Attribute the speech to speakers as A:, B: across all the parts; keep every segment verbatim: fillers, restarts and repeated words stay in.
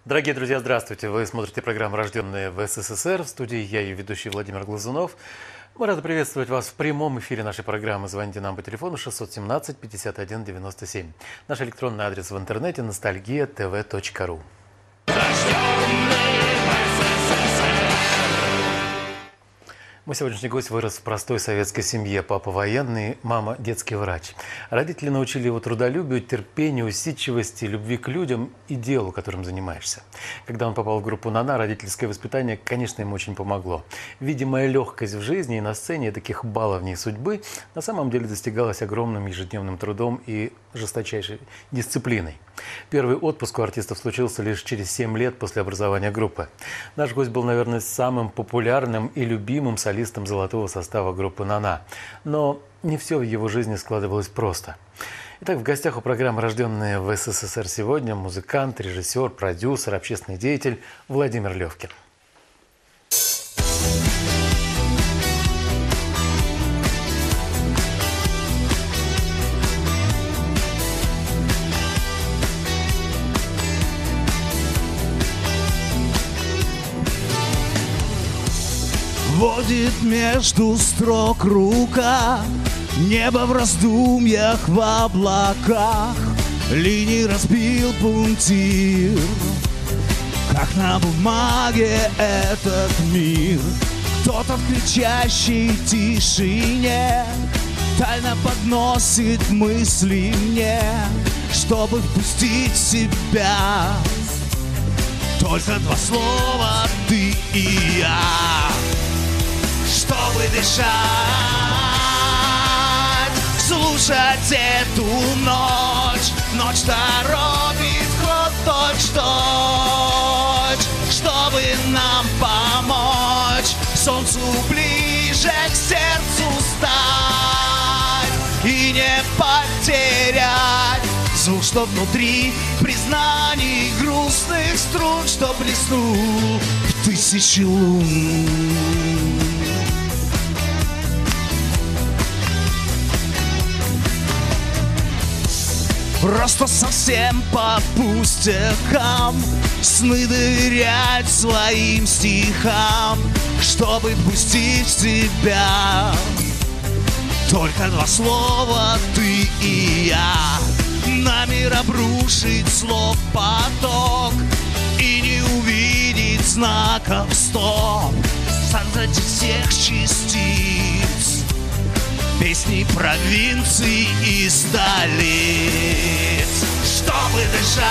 A: Дорогие друзья, здравствуйте! Вы смотрите программу «Рожденные в СССР». В студии я, ее ведущий Владимир Глазунов. Мы рады приветствовать вас в прямом эфире нашей программы. Звоните нам по телефону шестьсот семнадцать пятьдесят один девяносто семь. Наш электронный адрес в интернете – ностальгия тэ вэ точка ру. Мой сегодняшний гость вырос в простой советской семье. Папа военный, мама детский врач. Родители научили его трудолюбию, терпению, усидчивости, любви к людям и делу, которым занимаешься. Когда он попал в группу «Нана», родительское воспитание, конечно, ему очень помогло. Видимая легкость в жизни и на сцене таких баловней судьбы на самом деле достигалась огромным ежедневным трудом и жесточайшей дисциплиной. Первый отпуск у артистов случился лишь через семь лет после образования группы. Наш гость был, наверное, самым популярным и любимым солистом золотого состава группы «Нана». Но не все в его жизни складывалось просто. Итак, в гостях у программы «Рожденные в СССР» сегодня музыкант, режиссер, продюсер, общественный деятель Владимир Левкин.
B: Водит между строк рука, небо в раздумьях в облаках, линии разбил пунктир, как на бумаге этот мир. Кто-то в кричащей тишине тайно подносит мысли мне, чтобы впустить в себя только два слова ты и я. Чтобы дышать, слушать эту ночь, ночь торопит ход точь-точь, чтобы нам помочь солнцу ближе к сердцу стать и не потерять звук, что внутри признаний грустных струн, что блеснул в тысячи лун. Просто совсем по пустякам сны доверять своим стихам, чтобы впустить в себя только два слова ты и я. На мир обрушить слов поток и не увидеть знаков стоп среди всех частиц песни провинций и столиц. Чтобы дышать,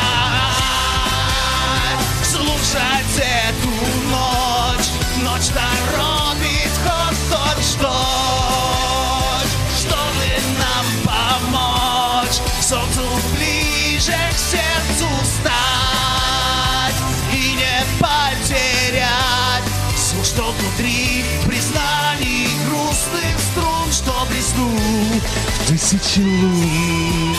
B: слушать эту ночь, ночь торопит ход точь-точь, чтобы нам помочь солнцу ближе к сердцу стать и не потерять звук, что внутри признаний грустных струн, что блеснул в тысячи лун.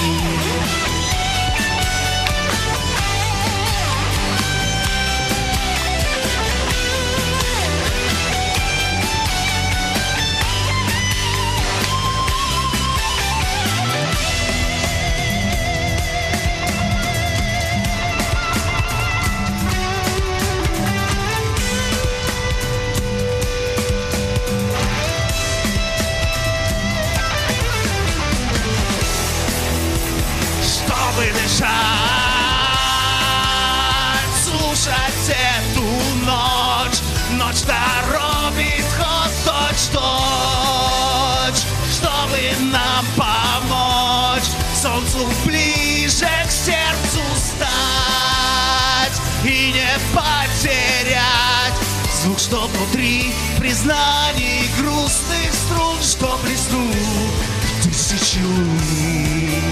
B: Слушать эту ночь, ночь торопит ход точь-точь, чтобы нам помочь солнцу ближе к сердцу стать и не потерять звук, что внутри признаний грустных струн, что блеснул в тысячи лун.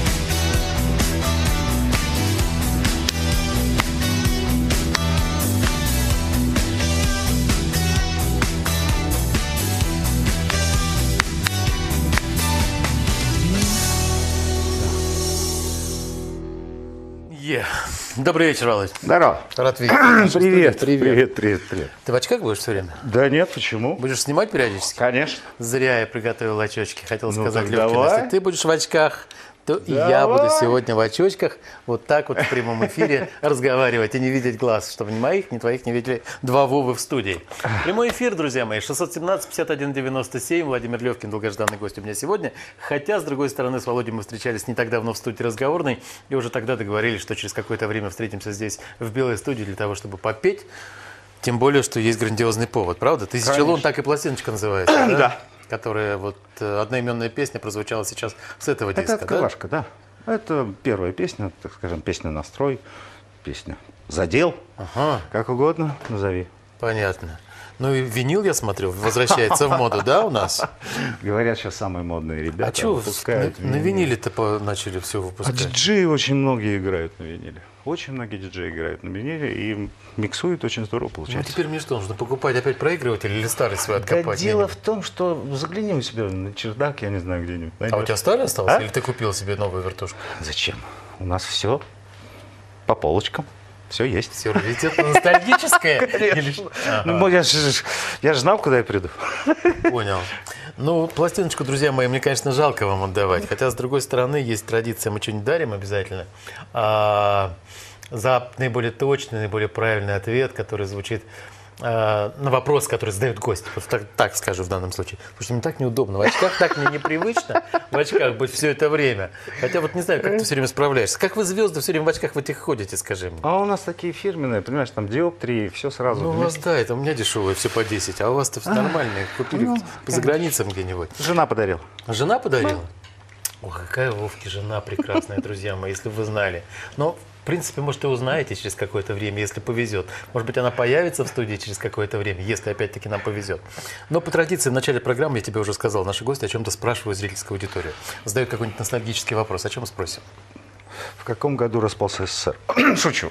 A: Yeah. Добрый вечер, Володь.
C: Здорово.
A: Рад видеть.
C: Привет, привет, привет, привет.
A: Ты в очках будешь все время?
C: Да нет, почему?
A: Будешь снимать периодически?
C: Конечно.
A: Зря я приготовил очечки. Хотел
C: Ну,
A: сказать
C: так
A: Левкину,
C: давай.
A: если ты будешь в очках, то и я буду сегодня в очочках вот так вот в прямом эфире разговаривать и не видеть глаз, чтобы ни моих, ни твоих не видели два Вовы в студии. Прямой эфир, друзья мои, шестьсот семнадцать пятьдесят один девяносто семь. Владимир Левкин, долгожданный гость у меня сегодня. Хотя, с другой стороны, с Володей мы встречались не так давно в студии разговорной, и уже тогда договорились, что через какое-то время встретимся здесь, в Белой студии, для того, чтобы попеть. Тем более, что есть грандиозный повод, правда? «Тысяча лун» так и пластиночка называется, да?
C: Да.
A: Которая вот одноименная песня прозвучала сейчас с этого диска,
C: Это открывашка, да? да. Это первая песня, так скажем, песня «Настрой», песня «Задел», ага. Как угодно назови.
A: Понятно. Ну и винил, я смотрю, возвращается в моду, да, у нас?
C: Говорят, сейчас самые модные ребята.
A: А что выпускают на, на виниле-то начали все выпускать?
C: А диджеи очень многие играют на виниле. Очень многие диджеи играют на виниле и миксуют очень здорово получается.
A: Ну теперь мне что, нужно покупать опять проигрыватель или старый свой откопать?
C: Да дело в том, что загляни у себя на чердак, я не знаю, где-нибудь.
A: А у тебя старый остался? А? Или ты купил себе новую вертушку?
C: Зачем? У нас все по полочкам. Все есть.
A: Все, раритетно ностальгическое?
C: Конечно. Ну, я же я ж знал, куда я приду.
A: Понял. Ну, пластиночку, друзья мои, мне, конечно, жалко вам отдавать. Хотя, с другой стороны, есть традиция, мы что-нибудь дарим обязательно. А, за наиболее точный, наиболее правильный ответ, который звучит а, на вопрос, который задает гость. Вот так, так скажу в данном случае. Потому что мне так неудобно. В очках так мне непривычно в очках быть все это время. Хотя вот не знаю, как ты все время справляешься. Как вы, звезды, все время в очках в этих ходите, скажи мне?
C: А у нас такие фирменные, понимаешь, там диоптрии, все сразу.
A: Ну, у вас, да, это у меня дешевые, все по десять. А у вас-то все нормальные. Купили ну, за границам где-нибудь.
C: Жена подарила.
A: Жена подарила? Ох, какая Вовки жена прекрасная, друзья мои, если бы вы знали. Но, в принципе, может, и узнаете через какое-то время, если повезет. Может быть, она появится в студии через какое-то время, если, опять-таки, нам повезет. Но по традиции, в начале программы, я тебе уже сказал, наши гости о чем-то спрашивают зрительскую аудиторию. Задают какой-нибудь ностальгический вопрос. О чем спросим?
C: В каком году распался СССР? Шучу.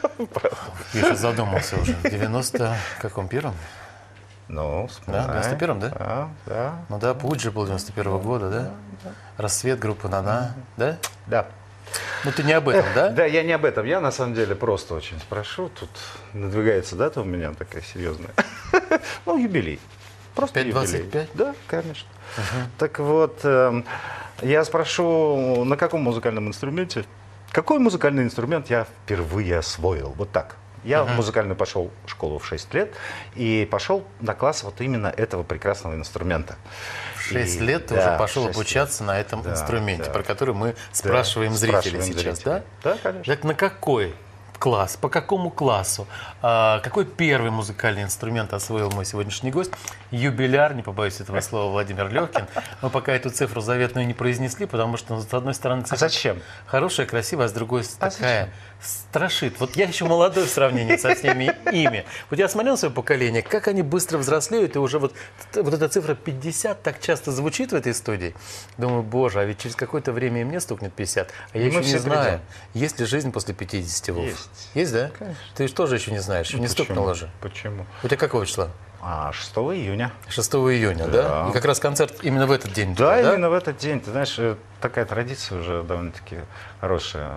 A: Я сейчас задумался уже. В девяносто каком первом?
C: Ну,
A: да, в девяносто первом, да?
C: Да, да.
A: Ну да, путь же был девяносто первого года, да? Рассвет группы «На-на», да?
C: Да.
A: Ну ты не об этом, да?
C: Да, я не об этом. Я на самом деле просто очень спрошу. Тут надвигается дата у меня такая серьезная. Ну, юбилей. Просто
A: пять двадцать пять?
C: Да, конечно. Так вот, я спрошу, на каком музыкальном инструменте, какой музыкальный инструмент я впервые освоил? Вот так. Я uh-huh. в музыкальную пошел в школу в шесть лет и пошел на класс вот именно этого прекрасного инструмента.
A: В шесть
C: и,
A: лет ты
C: да,
A: уже пошел обучаться
C: лет.
A: на этом
C: да,
A: инструменте,
C: да.
A: про который мы спрашиваем да, зрителей
C: спрашиваем
A: сейчас,
C: зрителей.
A: да?
C: Да, конечно.
A: Так на какой класс, по какому классу, а, какой первый музыкальный инструмент освоил мой сегодняшний гость? Юбиляр, не побоюсь этого слова, Владимир Левкин. Мы пока эту цифру заветную не произнесли, потому что, с одной стороны, цифра
C: а зачем?
A: хорошая, красивая, а с другой
C: а
A: такая...
C: Зачем?
A: Страшит. Вот я еще молодой в сравнении со всеми ими. Вот я смотрел свое поколение, как они быстро взрослеют, и уже вот, вот эта цифра пятьдесят так часто звучит в этой студии. Думаю, боже, а ведь через какое-то время и мне стукнет пятьдесят. А я
C: и
A: еще не знаю,
C: придем.
A: есть ли жизнь после пятидесяти, Вов?
C: Есть.
A: Есть, да?
C: Конечно.
A: Ты же тоже еще не знаешь, еще
C: ну,
A: не
C: почему?
A: стукнуло же.
C: Почему?
A: У тебя какого числа?
C: А, шестого июня.
A: шестого июня, да. да? И как раз концерт именно в этот день.
C: Да,
A: туда,
C: именно
A: да?
C: в этот день. Ты знаешь, такая традиция уже довольно-таки хорошая.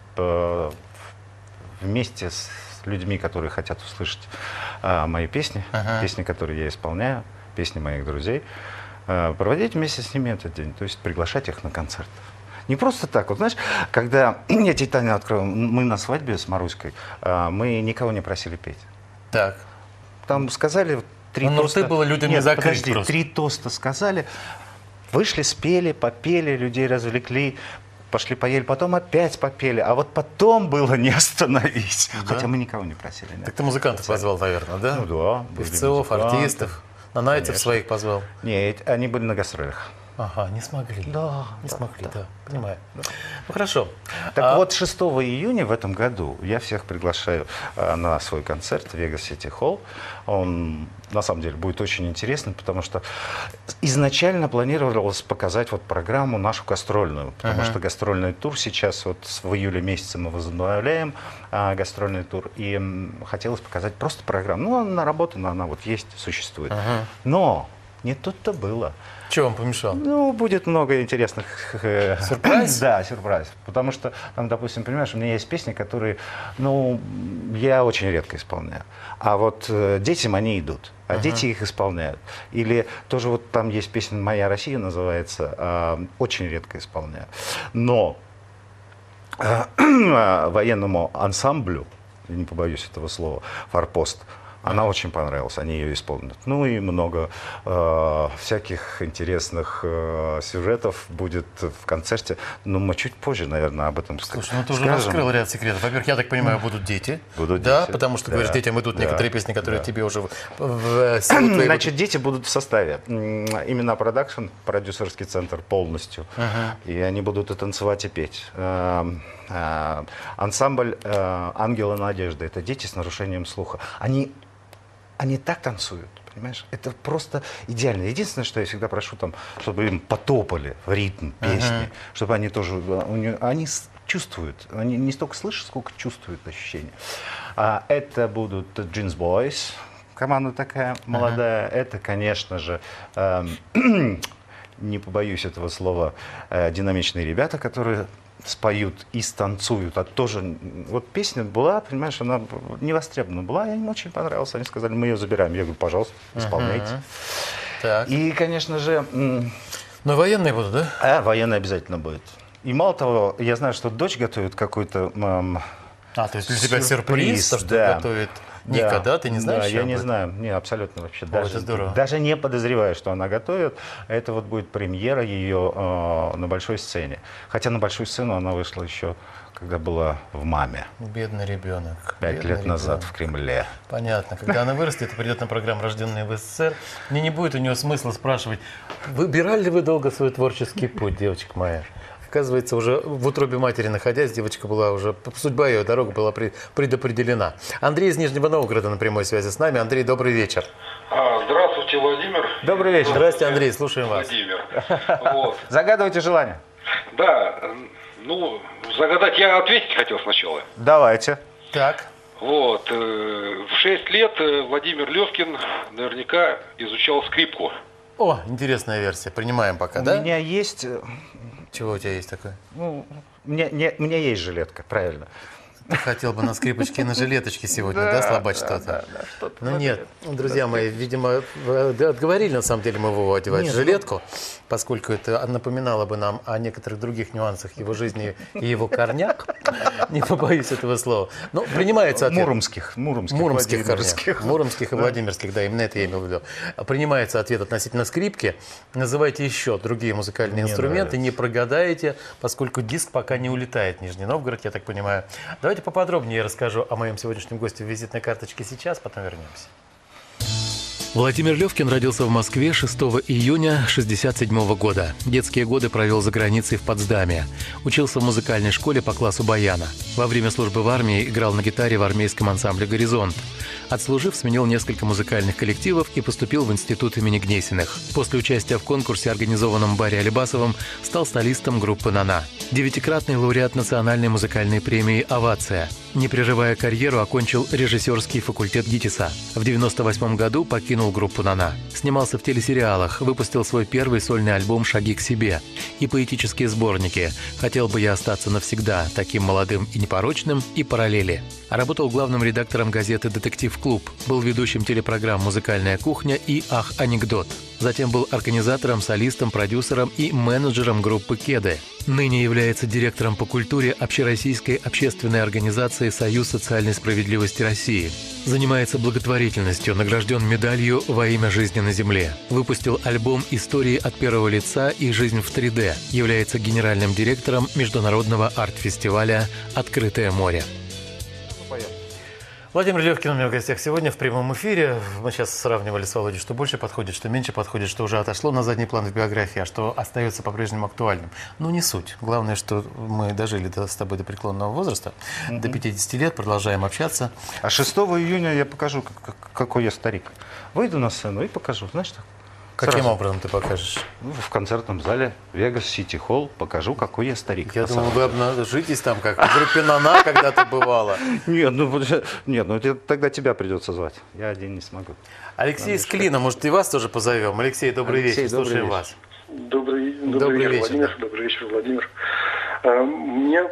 C: Вместе с людьми, которые хотят услышать а, мои песни, ага. песни, которые я исполняю, песни моих друзей, а, проводить вместе с ними этот день, то есть приглашать их на концерт. Не просто так. Вот знаешь, когда я тебе, Таня, открою, мы на свадьбе с Маруськой, а, мы никого не просили петь.
A: Так.
C: Там сказали три
A: ну,
C: тоста.
A: Рты было людям
C: Нет,
A: не закрыть
C: подожди,
A: просто.
C: Три тоста сказали, вышли, спели, попели, людей развлекли. Пошли поели, потом опять попели, а вот потом было не остановить. Да? Хотя мы никого не просили. Нет.
A: Так ты музыкантов позвал, наверное, да?
C: Ну да.
A: Певцов, артистов, нанайцев своих позвал?
C: Нет, они были на гастролях.
A: Ага, не смогли.
C: Да.
A: Не
C: да,
A: смогли, да,
C: да.
A: понимаю. Да. Ну хорошо.
C: Так
A: а...
C: вот, шестого июня в этом году я всех приглашаю а, на свой концерт в Vegas City Hall. Он, на самом деле, будет очень интересный, потому что изначально планировалось показать вот программу нашу гастрольную, потому uh-huh. что гастрольный тур сейчас, вот в июле месяце мы возобновляем а, гастрольный тур, и м, хотелось показать просто программу. Ну, она наработана, она вот есть, существует. Uh-huh. Но Не тут-то было.
A: Что вам помешало?
C: Ну, будет много интересных... э,
A: Сюрприз?
C: Да, сюрприз. Потому что, там, допустим, понимаешь, у меня есть песни, которые, ну, я очень редко исполняю. А вот э, детям они идут, а uh-huh. дети их исполняют. Или тоже вот там есть песня «Моя Россия» называется, э, очень редко исполняю. Но э, военному ансамблю, не побоюсь этого слова, «Форпост», она очень понравилась, они ее исполнят. Ну и много э, всяких интересных э, сюжетов будет в концерте. Но мы чуть позже, наверное, об этом скажем.
A: Слушай, ну ты уже раскрыл ряд секретов. Во-первых, я так понимаю, будут дети.
C: Будут
A: да,
C: дети.
A: потому что,
C: да.
A: говоришь, детям идут
C: да.
A: некоторые песни, которые
C: да.
A: тебе уже в, в силу твоей...
C: Значит, дети будут в составе. Именно продакшн, продюсерский центр полностью. Uh-huh. И они будут и танцевать, и петь. Ансамбль «Ангелы надежды» — это дети с нарушением слуха. Они Они так танцуют, понимаешь? Это просто идеально. Единственное, что я всегда прошу, там, чтобы им потопали в ритм песни, uh-huh. чтобы они тоже... Они чувствуют, они не столько слышат, сколько чувствуют ощущения. А это будут Jeans Boys, команда такая молодая. Uh-huh. Это, конечно же, э, не побоюсь этого слова, э, динамичные ребята, которые... споют и станцуют, а тоже, вот песня была, понимаешь, она не востребована была, им очень понравилась, они сказали, мы ее забираем, я говорю, пожалуйста, исполняйте.
A: Uh-huh. Так.
C: И, конечно же...
A: Но военные будут, да?
C: А, военные обязательно будет. И мало того, я знаю, что дочь готовит какой-то... Эм,
A: а, то есть для тебя сюрприз, то, что
C: да.
A: готовит Ника, да. да? Ты не знаешь?
C: Да, я не знаю. Не, абсолютно вообще.
A: О,
C: даже,
A: это здорово.
C: Даже не подозреваю, что она готовит. Это вот будет премьера ее э, на большой сцене. Хотя на большую сцену она вышла еще, когда была в «Маме».
A: Бедный ребенок.
C: Пять
A: Бедный
C: лет
A: ребенок.
C: назад в Кремле.
A: Понятно. Когда она вырастет и придет на программу «Рожденные в СССР», мне не будет у нее смысла спрашивать, выбирали ли вы долго свой творческий путь, девочка моя? Оказывается, уже в утробе матери находясь, девочка была уже, судьба ее, дорога была предопределена. Андрей из Нижнего Новгорода на прямой связи с нами. Андрей, добрый вечер.
D: А, здравствуйте, Владимир.
C: Добрый вечер.
A: Здравствуйте, Андрей, слушаем вас.
D: Владимир. Вот.
C: Загадывайте желание.
D: Да, ну, загадать я ответить хотел сначала.
C: Давайте.
A: Так.
D: Вот, в шесть лет Владимир Левкин наверняка изучал скрипку.
A: О, интересная версия. Принимаем пока,
C: У
A: да?
C: У меня есть...
A: Чего у тебя есть такое?
C: Ну, у меня, не, у меня есть жилетка, правильно.
A: Ты хотел бы на скрипочке и на жилеточке сегодня, да, слабать что-то?
C: Да, да, что-то.
A: Ну нет, друзья мои, видимо, отговорили на самом деле мы его одевать
C: Нет,
A: жилетку, поскольку это напоминало бы нам о некоторых других нюансах его жизни и его корнях. Не побоюсь этого слова. Но принимается ответ.
C: Муромских. Муромских,
A: Муромских
C: Владимирских.
A: корнях. Муромских и Владимирских, да, именно это я имел в виду. Принимается ответ относительно скрипки. Называйте еще другие музыкальные
C: Мне
A: инструменты,
C: нравится.
A: не прогадаете, поскольку диск пока не улетает в Нижний Новгород, я так понимаю. Давайте поподробнее я расскажу о моем сегодняшнем госте в визитной карточке сейчас, потом вернемся. Владимир Левкин родился в Москве шестого июня шестьдесят седьмого года. Детские годы провел за границей в Потсдаме. Учился в музыкальной школе по классу баяна. Во время службы в армии играл на гитаре в армейском ансамбле «Горизонт». Отслужив, сменил несколько музыкальных коллективов и поступил в институт имени Гнесиных. После участия в конкурсе, организованном Барри Алибасовым, стал солистом группы «Нана». Девятикратный лауреат национальной музыкальной премии «Овация». Не прерывая карьеру, окончил режиссерский факультет ГИТИСа. В девяносто восьмом году покинул группу «Нана». Снимался в телесериалах, выпустил свой первый сольный альбом «Шаги к себе» и поэтические сборники «Хотел бы я остаться навсегда, таким молодым и непорочным» и «Параллели». Работал главным редактором газеты «Детектив Клуб», был ведущим телепрограмм «Музыкальная кухня» и «Ах, анекдот». Затем был организатором, солистом, продюсером и менеджером группы «Кеды». Ныне является директором по культуре общероссийской общественной организации «Союз социальной справедливости России». Занимается благотворительностью, награжден медалью «Во имя жизни на земле». Выпустил альбом «Истории от первого лица» и «Жизнь в три дэ». Является генеральным директором международного арт-фестиваля «Открытое море». Владимир Левкин у меня в гостях сегодня в прямом эфире. Мы сейчас сравнивали с Володей, что больше подходит, что меньше подходит, что уже отошло на задний план в биографии, а что остается по-прежнему актуальным. Ну, не суть. Главное, что мы дожили до, с тобой до преклонного возраста, mm-hmm. до пятидесяти лет, продолжаем общаться.
C: А шестого июня я покажу, как, какой я старик. Выйду на сцену и покажу. Знаешь что?
A: Каким
C: Сразу.
A: образом ты покажешь?
C: Ну, в концертном зале Vegas City Hall покажу, какой я старик.
A: Я
C: на
A: думал,
C: самом
A: вы обнажитесь там, как в группе «Нана» когда-то бывало.
C: Нет, ну, нет, ну это тогда тебя придется звать. Я один не смогу.
A: Алексей из Клина, может, и вас тоже позовем? Алексей, добрый
C: Алексей,
A: вечер,
C: добрый
A: слушаем
C: вечер.
A: вас.
E: Добрый, добрый,
A: Добрый
E: вечер,
A: вечер,
E: Владимир.
A: да.
E: Добрый вечер, Владимир. А, Мне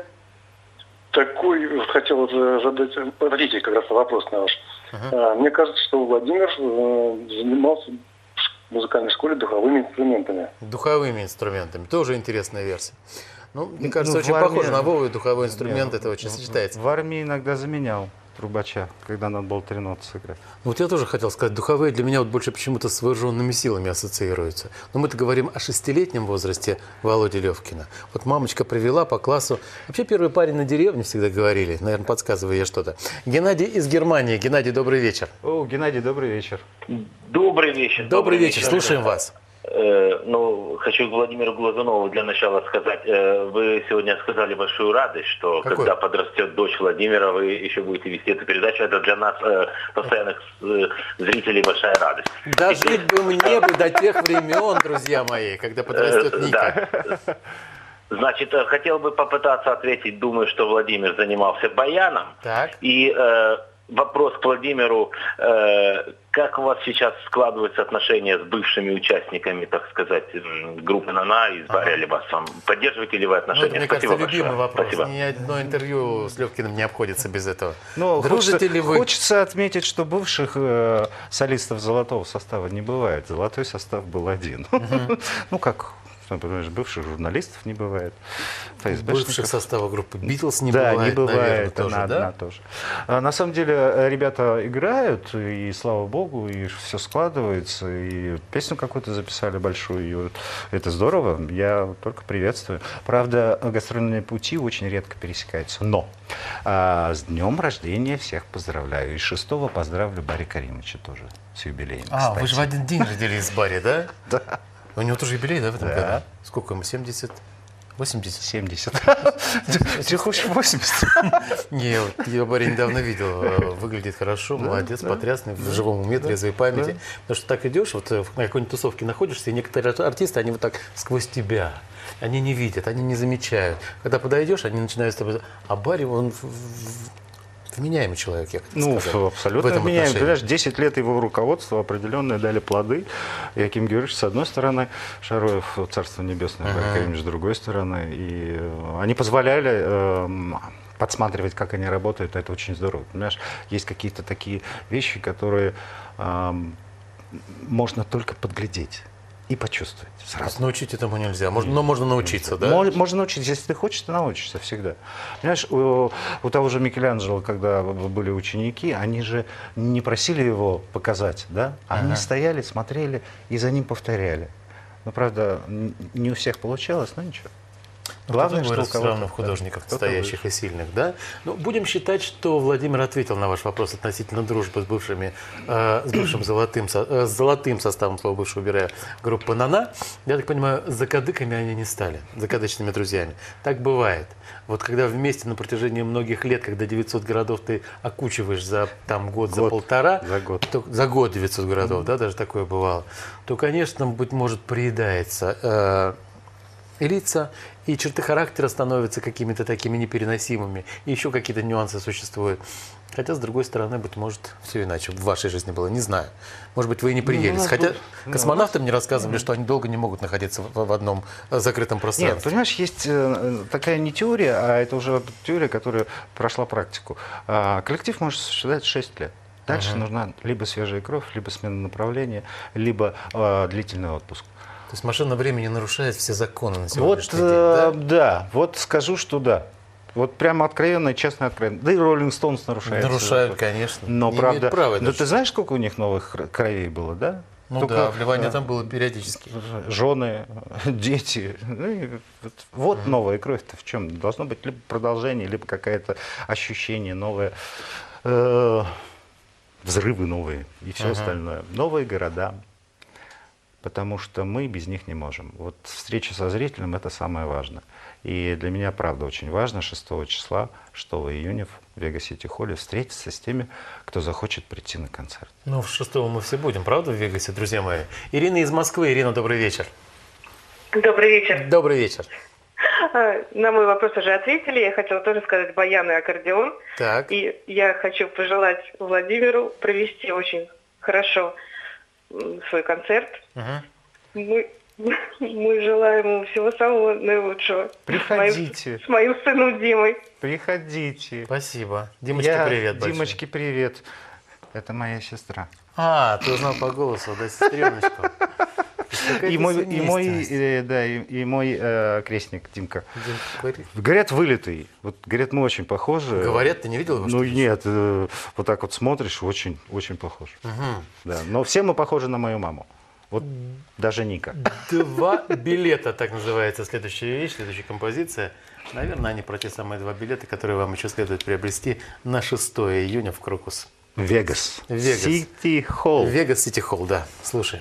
E: такой вот хотел вот задать, подождите, как раз вопрос на ваш. А, Мне кажется, что Владимир э, занимался в музыкальной школе духовыми инструментами.
A: Духовыми инструментами, тоже интересная версия. Ну, мне кажется,
C: Ну,
A: очень
C: в армии-
A: похоже на Вову, и духовой инструмент,
C: Нет,
A: это очень сочетается.
C: В армии иногда заменял трубача, когда надо было три ноты сыграть.
A: Ну, вот я тоже хотел сказать, духовые для меня вот больше почему-то с вооруженными силами ассоциируются. Но мы-то говорим о шестилетнем возрасте Володи Левкина. Вот мамочка привела по классу. Вообще первый парень на деревне всегда говорили, наверное, подсказывая ей что-то. Геннадий из Германии. Геннадий, добрый вечер.
C: О, Геннадий, добрый вечер.
F: Добрый вечер.
A: Добрый вечер, слушаем вас.
F: Э, ну, хочу Владимиру Глазунову для начала сказать. Э, вы сегодня сказали большую радость, что
A: Какую?
F: когда подрастет дочь Владимира, вы еще будете вести эту передачу. Это для нас, э, постоянных э, зрителей, большая радость.
A: Дожить бы мне бы до тех времен, друзья мои, когда подрастет
F: Э,
A: Ника.
F: да. Значит, э, хотел бы попытаться ответить. Думаю, что Владимир занимался баяном.
A: Так.
F: И э, вопрос к Владимиру. Э, как у вас сейчас складываются отношения с бывшими участниками, так сказать, м, группы «Нана» из Барри Алибасом? Поддерживаете ли вы
A: Ну,
F: отношения?
A: это, мне
F: Спасибо
A: кажется, любимый
F: большое.
A: вопрос.
F: Спасибо.
A: Ни одно интервью с Левкиным не обходится без этого.
C: Ну,
A: Дружите
C: хочется,
A: ли вы?
C: хочется отметить, что бывших э, солистов золотого состава не бывает. Золотой состав был один. Ну, как, сам понимаешь, бывших журналистов не бывает. ФСБшников.
A: Бывших состава группы «Битлз» не
C: да,
A: бывает,
C: не бывает,
A: наверное, тоже,
C: она
A: да?
C: одна тоже. А, на самом деле э, ребята играют, и слава богу, и все складывается, и песню какую-то записали большую, и вот это здорово, я только приветствую. Правда, гастрольные пути очень редко пересекаются, но а, с днем рождения всех поздравляю. И шестого поздравлю Барри Каримовича тоже с юбилеем.
A: А,
C: кстати.
A: вы же в один день родились с Барри, да?
C: Да.
A: У него тоже юбилей, да, в этом
C: Да.
A: году? Сколько ему, семьдесят? восемьдесят?
C: семьдесят. Ты хочешь восемьдесят?
A: Не, вот я Барри недавно видел, э, выглядит хорошо, молодец, потрясный, в живом уме, трезвой памяти. Потому что так идешь, вот э, на какой-нибудь тусовке находишься, и некоторые артисты, они вот так сквозь тебя, они не видят, они не замечают. Когда подойдешь, они начинают с тобой... А Барри, он в- в- вменяемый человек, я хочу
C: Ну,
A: сказать.
C: абсолютно
A: в этом
C: меняем.
A: отношении.
C: Понимаешь, десять лет его руководства определенные дали плоды. Яким Георгиевич, с одной стороны, Шароев, Царство Небесное, Барри Каримович, с другой стороны. И э, они позволяли э, подсматривать, как они работают. Это очень здорово. Понимаешь, есть какие-то такие вещи, которые э, можно только подглядеть и почувствовать
A: То
C: сразу.
A: есть научить этому нельзя, можно, но можно научиться, да?
C: Мож- Можно научиться. Если ты хочешь, ты научишься всегда. Понимаешь, у, у того же Микеланджело, когда были ученики, они же не просили его показать, да? Они
A: Ага.
C: стояли, смотрели и за ним повторяли. Ну, правда, н- не у всех получалось, но ничего.
A: Главное, что
C: у
A: вырос все
C: кого-то,
A: равно в
C: да,
A: художниках
C: кто-то
A: настоящих и сильных, да? Ну, будем считать, что Владимир ответил на ваш вопрос относительно дружбы с бывшими, э, с бывшим золотым, со- э, с золотым составом, слово бывшего убирая, группы «Нана». Я так понимаю, закадыками они не стали, закадычными друзьями. Так бывает. Вот когда вместе на протяжении многих лет, когда девятьсот городов ты окучиваешь за там, год, за
C: Год.
A: полтора,
C: За год.
A: то- за год девятьсот городов, да, даже такое бывало, то, конечно, быть может, приедается э, и лица, и черты характера становятся какими-то такими непереносимыми, и еще какие-то нюансы существуют. Хотя, с другой стороны, быть может, все иначе в вашей жизни было, не знаю. Может быть, вы и не приелись.
C: нас
A: Хотя
C: был-
A: космонавты мне рассказывали, что они долго не могут находиться в, в одном э, закрытом
C: Нет,
A: пространстве.
C: понимаешь, есть э, такая не теория, а это уже теория, которая прошла практику. А, коллектив может существовать шесть лет. Дальше нужна либо свежая кровь, либо смена направления, либо э, длительный отпуск.
A: То есть машина времени нарушает все законы на
C: Вот,
A: сегодняшний день,
C: э,
A: да?
C: да, вот скажу, что да. Вот прямо откровенно и честно откровенно. Да и Роллинг Стоунс нарушает.
A: Нарушают, конечно.
C: Но
A: Не
C: правда,
A: имеют права
C: ну
A: даже.
C: ты знаешь, сколько у них новых кр- кровей было, да?
A: Ну
C: Только,
A: да, вливание
C: э,
A: там было периодически.
C: жены, дети. Ну и вот вот новая кровь-то в чем? Должно быть либо продолжение, либо какое-то ощущение новое, э, взрывы новые и все остальное. Новые города, потому что мы без них не можем. Вот встреча со зрителем – это самое важное. И для меня, правда, очень важно шестого числа, шестого июня в Вега-Сити-Холле встретиться с теми, кто захочет прийти на концерт.
A: Ну, в шестого мы все будем, правда, в Вегасе, друзья мои? Ирина из Москвы. Ирина, добрый вечер.
G: Добрый вечер.
A: Добрый вечер.
G: На мой вопрос уже ответили. Я хотела тоже сказать баян и аккордеон.
A: Так.
G: И я хочу пожелать Владимиру провести очень хорошо свой концерт.
A: Угу.
G: Мы, мы желаем ему всего самого наилучшего.
C: Приходите.
G: С моим, с моим сыном Димой.
C: Приходите.
A: Спасибо. Димочке
C: Я,
A: привет большой.
C: Димочке привет. Это моя сестра.
A: А, ты узнал по голосу, да, сестреночку.
C: И мой, и мой, э, да, и, и мой э, крестник Димка.
A: Димка.
C: Говорят, вылитый. Вот, говорят, мы очень похожи.
A: Говорят, ты не видел его?
C: Ну нет, э, вот так вот смотришь, очень, очень похож.
A: Угу.
C: Да, но все мы похожи на мою маму. Вот даже Ника.
A: Два билета, так называется следующая вещь, следующая композиция. Наверное, они про те самые два билета, которые вам еще следует приобрести на шестого июня в Крокус.
C: Вегас.
A: Вегас.
C: Сити-Холл.
A: Вегас Сити-Холл, да. Слушаем.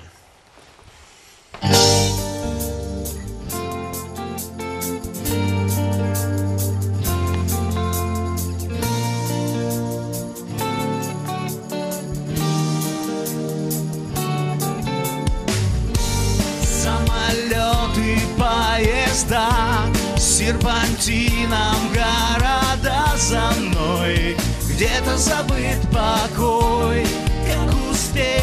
B: Самолеты, поезда, серпантином города за мной. Где-то забыт покой, как успеть.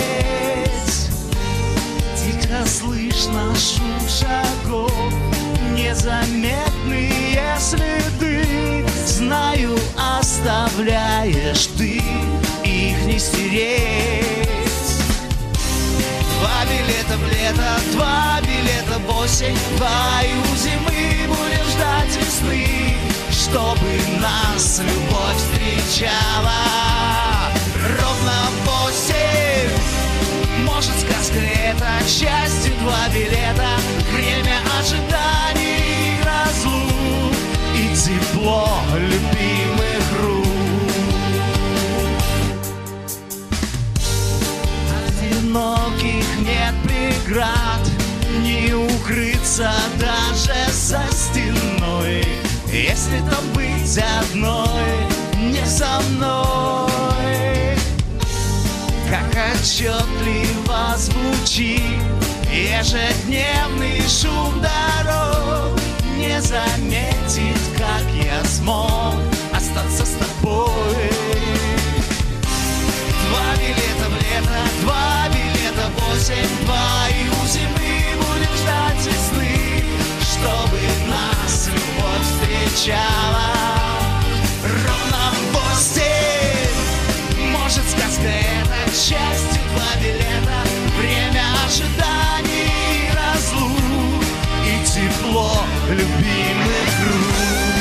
B: Тихо слышно шум шагов, незаметные следы. Знаю, оставляешь ты, их не стереть. Два билета в лето, два билета в осень, двою зимы будем ждать весны, чтобы нас любовь встречала ровно в восемь. Может, сказка это, к счастью, два билета, время ожиданий и разлук и тепло любимых рук. Одиноких нет преград, не укрыться даже за стеной. Если там быть одной, не со мной. Как отчетливо звучит ежедневный шум дорог, не заметит, как я смог остаться с тобой. Два билета в лето, два билета в осень, двою зимы будем ждать весны, чтобы нас любовь встречала ровно в восемь. Может, сказка это, к счастью, два билета, время ожиданий и разлук и тепло любимых рук.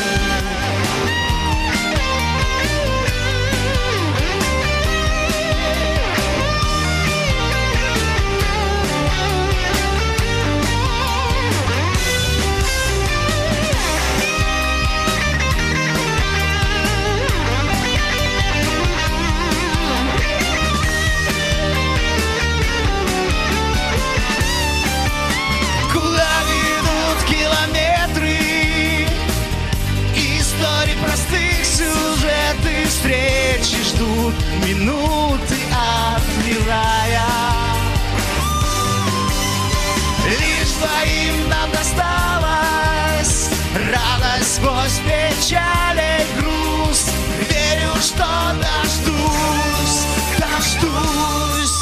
B: Встречи ждут минуты отмирая. Лишь двоим нам досталась радость сквозь печаль и грусть. Верю, что дождусь, дождусь.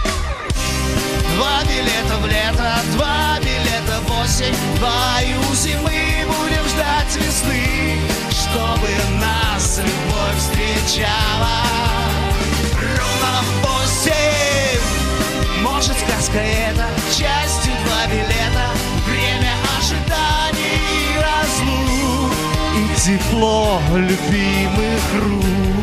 B: Два билета в лето, два билета в осень, двою зимы будем ждать весны, чтобы нас любовь встречала ровно в восемь. Может, сказка это, частью два билета, время ожиданий и разлук и тепло любимых рук.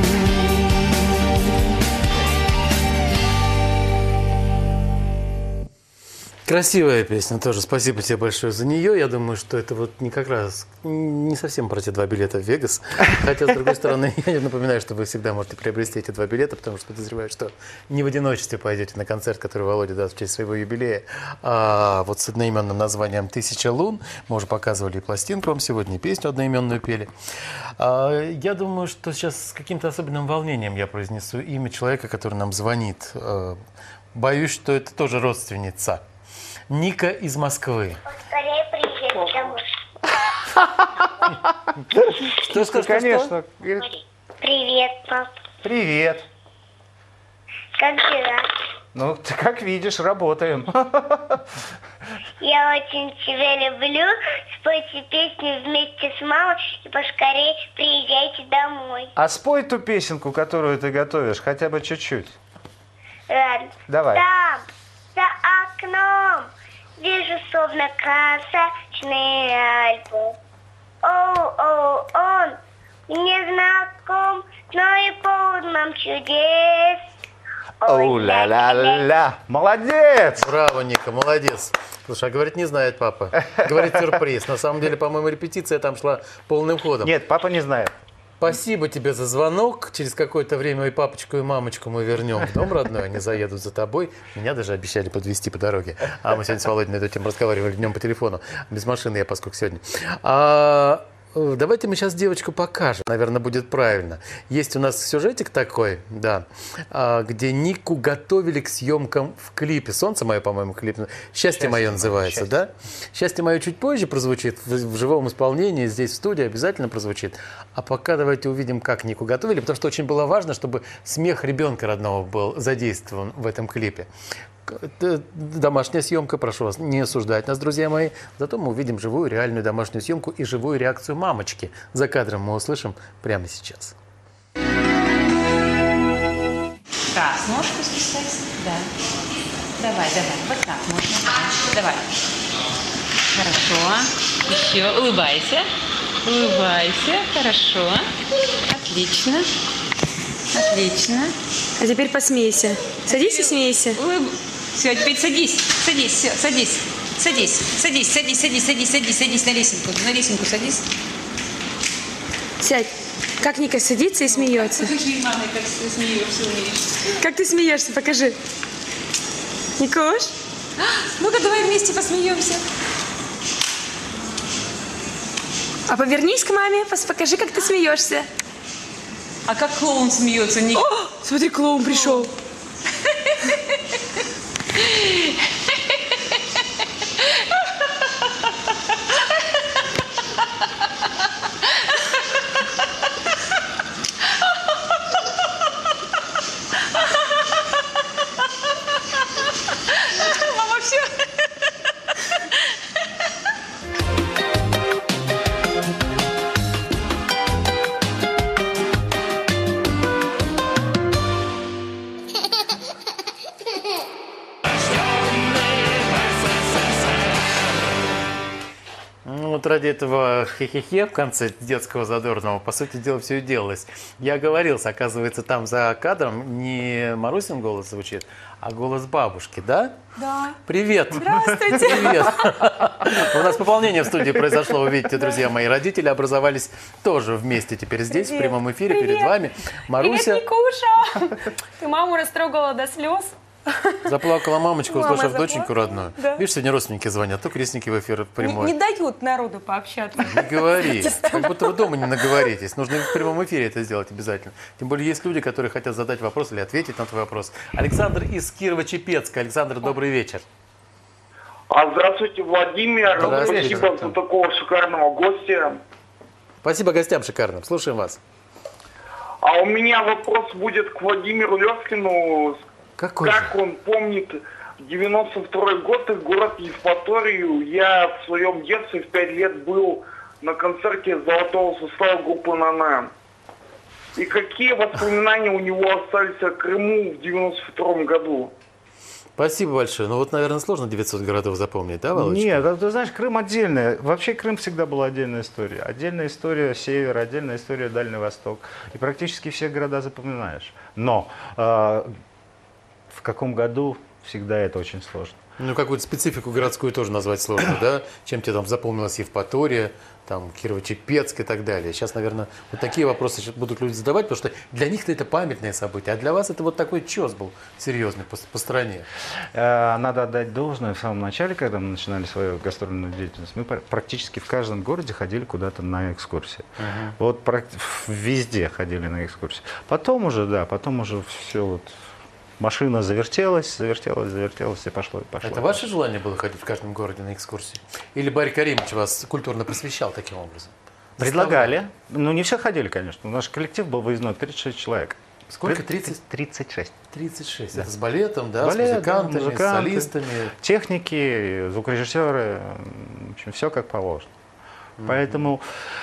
A: Красивая песня тоже. Спасибо тебе большое за нее. Я думаю, что это вот не как раз не совсем про те два билета в Вегас. Хотя, с другой стороны, я напоминаю, что вы всегда можете приобрести эти два билета, потому что подозреваю, что не в одиночестве пойдете на концерт, который Володя даст в честь своего юбилея, а вот с одноименным названием «Тысяча лун». Мы уже показывали и пластинку вам сегодня, и песню одноименную пели. А, я думаю, что сейчас с каким-то особенным волнением я произнесу имя человека, который нам звонит. А, боюсь, что это тоже родственница. Ника из Москвы.
H: Скорее приезжай домой.
A: Что, что,
C: конечно.
H: Привет, пап.
C: Привет.
H: Как дела?
C: Ну, ты как видишь, работаем.
H: Я очень тебя люблю. Спойте песню вместе с мамой и поскорее приезжайте домой.
C: А спой ту песенку, которую ты готовишь, хотя бы чуть-чуть.
H: Ладно.
C: Давай.
H: Там, за окном, вижу словно красочные Альпы. Оу, оу, он мне знаком, но и полном чудес.
C: Оу, ля-ля-ля. Молодец!
A: Браво, Ника, молодец. Слушай, а говорит, не знает папа. Говорит, сюрприз. На самом деле, по-моему, репетиция там шла полным ходом.
C: Нет, папа не знает.
A: Спасибо тебе за звонок. Через какое-то время и папочку, и мамочку мы вернем в дом родной. Они заедут за тобой. Меня даже обещали подвезти по дороге. А мы сегодня с Володей на эту тему разговаривали днем по телефону. Без машины я, поскольку сегодня. А, давайте мы сейчас девочку покажем. Наверное, будет правильно. Есть у нас сюжетик такой, да, где Нику готовили к съемкам в клипе. «Солнце мое», по-моему, клип. «Счастье мое» называется, счастье. Да? «Счастье мое» чуть позже прозвучит в, в живом исполнении. Здесь в студии обязательно прозвучит. А пока давайте увидим, как Нику готовили, потому что очень было важно, чтобы смех ребенка родного был задействован в этом клипе. Это домашняя съемка, прошу вас не осуждать нас, друзья мои. Зато мы увидим живую, реальную домашнюю съемку и живую реакцию мамочки. За кадром мы услышим прямо сейчас.
I: Так, ножку спускайся. Да. Давай, давай. Вот так можно. Давай. Хорошо. Еще. Улыбайся. Улыбайся. Хорошо. Отлично. Отлично.
J: А теперь посмейся. Садись и смейся.
I: Улыб... Все, теперь садись. Садись, все, садись. Садись, садись, садись, садись, садись, садись, садись на лесенку. На лесенку садись.
J: Сядь. Как Ника садится и смеется.
I: Покажи маме, как ты смеешься, умеешь.
J: Как ты смеешься, покажи. Никош?
I: Ну-ка, давай вместе посмеемся.
J: А повернись к маме, покажи, как ты смеешься.
I: А как клоун смеется, Ник?
J: О, смотри, клоун пришел.
I: Мама, все.
A: Вот ради этого хе-хе-хе в конце детского задорного, по сути дела, все и делалось. Я оговорился, оказывается, там за кадром не Марусин голос звучит, а голос бабушки, да?
J: Да.
A: Привет!
J: Здравствуйте!
A: Привет! У нас пополнение в студии произошло, вы видите, друзья мои. Родители образовались тоже вместе теперь здесь,
J: Привет.
A: в прямом эфире,
J: Привет.
A: перед вами. Маруся.
J: Привет, Никуша! Ты маму растрогала до слез.
A: Заплакала мамочка,
J: Мама
A: услышав
J: заплакала.
A: доченьку родную.
J: Да.
A: Видишь, сегодня родственники звонят, то крестники в эфир
J: Не,
A: прямой.
J: не дают народу пообщаться.
A: Не говори. Как будто вы дома не наговоритесь. Нужно в прямом эфире это сделать обязательно. Тем более есть люди, которые хотят задать вопрос или ответить на твой вопрос. Александр из Кирово-Чепецка. Александр, добрый вечер.
K: А здравствуйте, Владимир.
A: Здравствуйте.
K: Спасибо за такого шикарного гостя.
A: Спасибо гостям шикарным. Слушаем вас.
K: А у меня вопрос будет к Владимиру Левкину.
A: Какой
K: как
A: же?
K: он помнит девяносто второй год и город Евпаторию. Я в своем детстве в пять лет был на концерте золотого состава группы «Нана». И какие воспоминания у него остались о Крыму в девяносто втором году?
A: Спасибо большое. Ну вот, наверное, сложно девятьсот городов запомнить, да, Володечка?
C: Нет, ты знаешь, Крым отдельная. Вообще Крым всегда была отдельная история. Отдельная история севера, отдельная история Дальний Восток. И практически все города запоминаешь. Но э, в каком году, всегда это очень сложно.
A: Ну, какую-то специфику городскую тоже назвать сложно, да? Чем тебе там запомнилась Евпатория, там, Кирово-Чепецк и так далее. Сейчас, наверное, вот такие вопросы будут люди задавать, потому что для них-то это памятное событие, а для вас это вот такой чес был серьезный по, по стране.
C: Надо отдать должное. В самом начале, когда мы начинали свою гастрольную деятельность, мы практически в каждом городе ходили куда-то на экскурсии. Uh-huh. Вот везде ходили на экскурсии. Потом уже, да, потом уже все вот... Машина завертелась, завертелась, завертелась и пошло, и пошло.
A: Это ваше желание было ходить в каждом городе на экскурсии? Или Барри Каримович вас культурно просвещал таким образом?
C: Предлагали. Ну, не все ходили, конечно. Наш коллектив был выездной, тридцать шесть человек.
A: Сколько? тридцать?
C: тридцать шесть.
A: тридцать шесть. Да. Это с балетом, да,
C: Балет,
A: с музыкантами,
C: да, музыканты,
A: с солистами.
C: Техники, звукорежиссеры. В общем, все как положено. Mm-hmm. Поэтому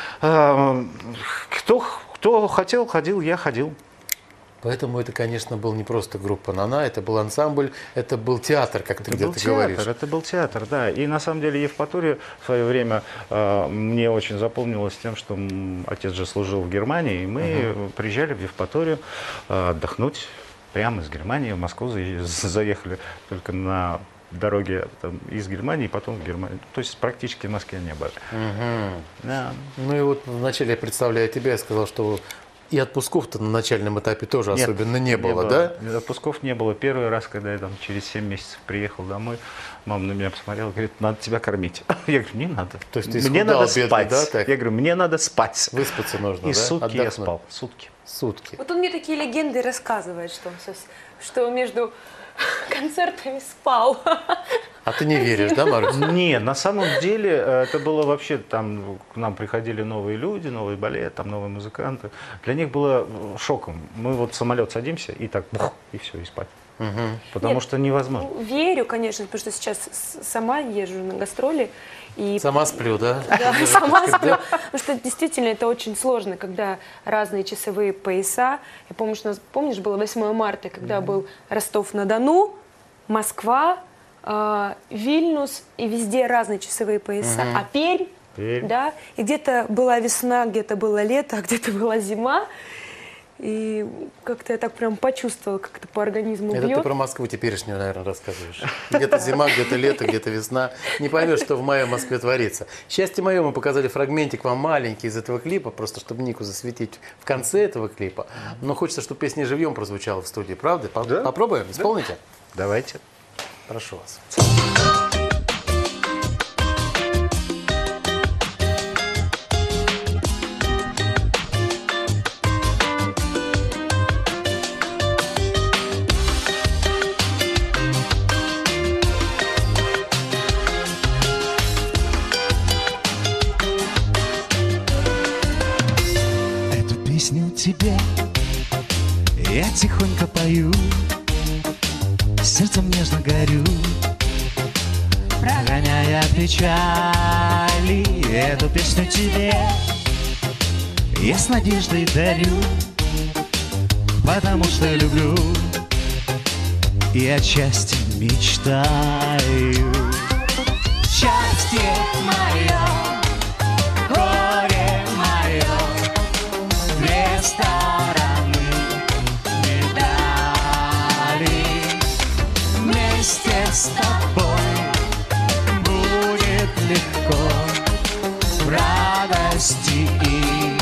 C: э, кто, кто хотел, ходил, я ходил.
A: Поэтому это, конечно, был не просто группа «Нана», это был ансамбль, это был театр, как ты где-то говоришь.
C: Это был театр, да. И на самом деле Евпатория в свое время э, мне очень запомнилась тем, что отец же служил в Германии, и мы uh-huh. приезжали в Евпаторию э, отдохнуть прямо из Германии в Москву, заехали только на дороге там, из Германии, потом в Германию. То есть практически в Москве не было.
A: Uh-huh.
C: Да.
A: Ну и вот вначале я представляю тебя, я сказал, что и отпусков-то на начальном этапе тоже Нет, особенно не было, не было, да?
C: Отпусков не было. Первый раз, когда я там через семь месяцев приехал домой, мама на меня посмотрела, говорит, надо тебя кормить. Я говорю, не надо.
A: То есть ты
C: мне надо
A: бедный,
C: спать.
A: Да, так?
C: Я говорю, мне надо спать.
A: Выспаться нужно,
C: И
A: да?
C: сутки
A: Отдохнуть.
C: я спал. Сутки.
A: Сутки.
J: Вот он мне такие легенды рассказывает, что он, что между концертами спал.
A: А ты не веришь, да, Марусь?
C: Не, на самом деле это было вообще, там к нам приходили новые люди, новый балет, там новые музыканты. Для них было шоком. Мы вот в самолет садимся и так, бух, и все, и спать. Угу. Потому Нет, что невозможно.
J: Верю, конечно, потому что сейчас сама езжу на гастроли. И...
A: Сама сплю, да?
J: Да, сама сплю. Потому что действительно это очень сложно, когда разные часовые пояса. Я помню, что, помнишь, было восьмое марта, когда был Ростов-на-Дону, Москва, э, Вильнюс, и везде разные часовые пояса. А Пермь, Пермь. Да, и где-то была весна, где-то было лето, а где-то была зима. И как-то я так прям почувствовала, как это по организму
A: Это
J: бьет.
A: ты про Москву теперешнюю, наверное, рассказываешь. Где-то зима, где-то лето, где-то весна. Не поймешь, что в мае в Москве творится. «Счастье мое» мы показали фрагментик вам маленький из этого клипа, просто чтобы Нику засветить в конце этого клипа. Но хочется, чтобы песня живьем прозвучала в студии, правда?
C: Да?
A: Попробуем? Исполните?
C: Давайте.
A: Прошу вас.
B: Тебе я тихонько пою, сердцем нежно горю, прогоняя печали. Эту песню тебе я с надеждой дарю, потому что люблю и отчасти мечтаю. Счастье мое, горе мое, две стороны медали. Вместе с тобой будет легко в радости и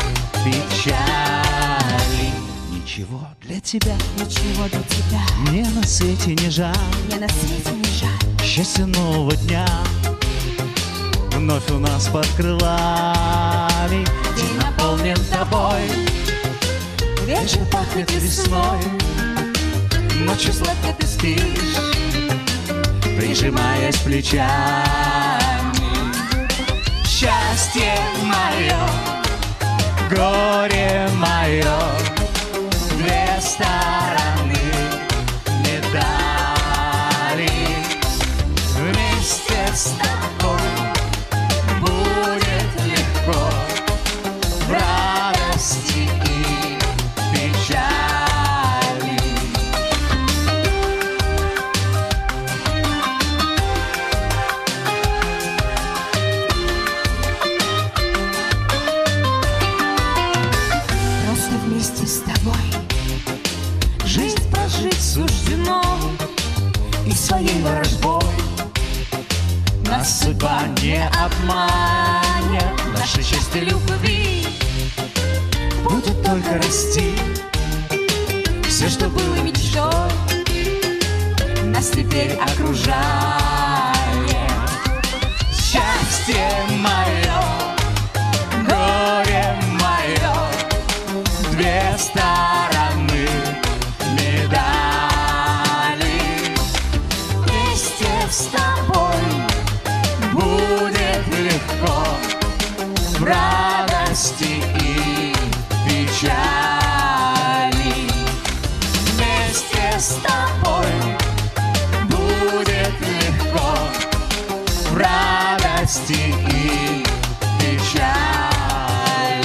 B: печали. Ничего для тебя,
L: ничего для тебя
B: мне на свете не жаль,
L: мне на свете не жаль.
B: Счастье нового дня вновь у нас под крылами. День наполнен тобой, вечер пахнет весной, ночью сладко ты спишь, прижимаясь плечами. Счастье мое, горе мое, две стороны медали. Вместе с тобой будет легко в радости и печали.
L: Просто вместе с тобой жизнь прожить суждено,
B: И своей ворожбой Нас судьба не обманет, наше счастье любви будет только расти. Все, что было мечтой, нас теперь окружает. Счастье мое, горе мое, две стороны медали. Вместе с тобой будет легко в радости и печали. Вместе с тобой будет легко в радости и печали.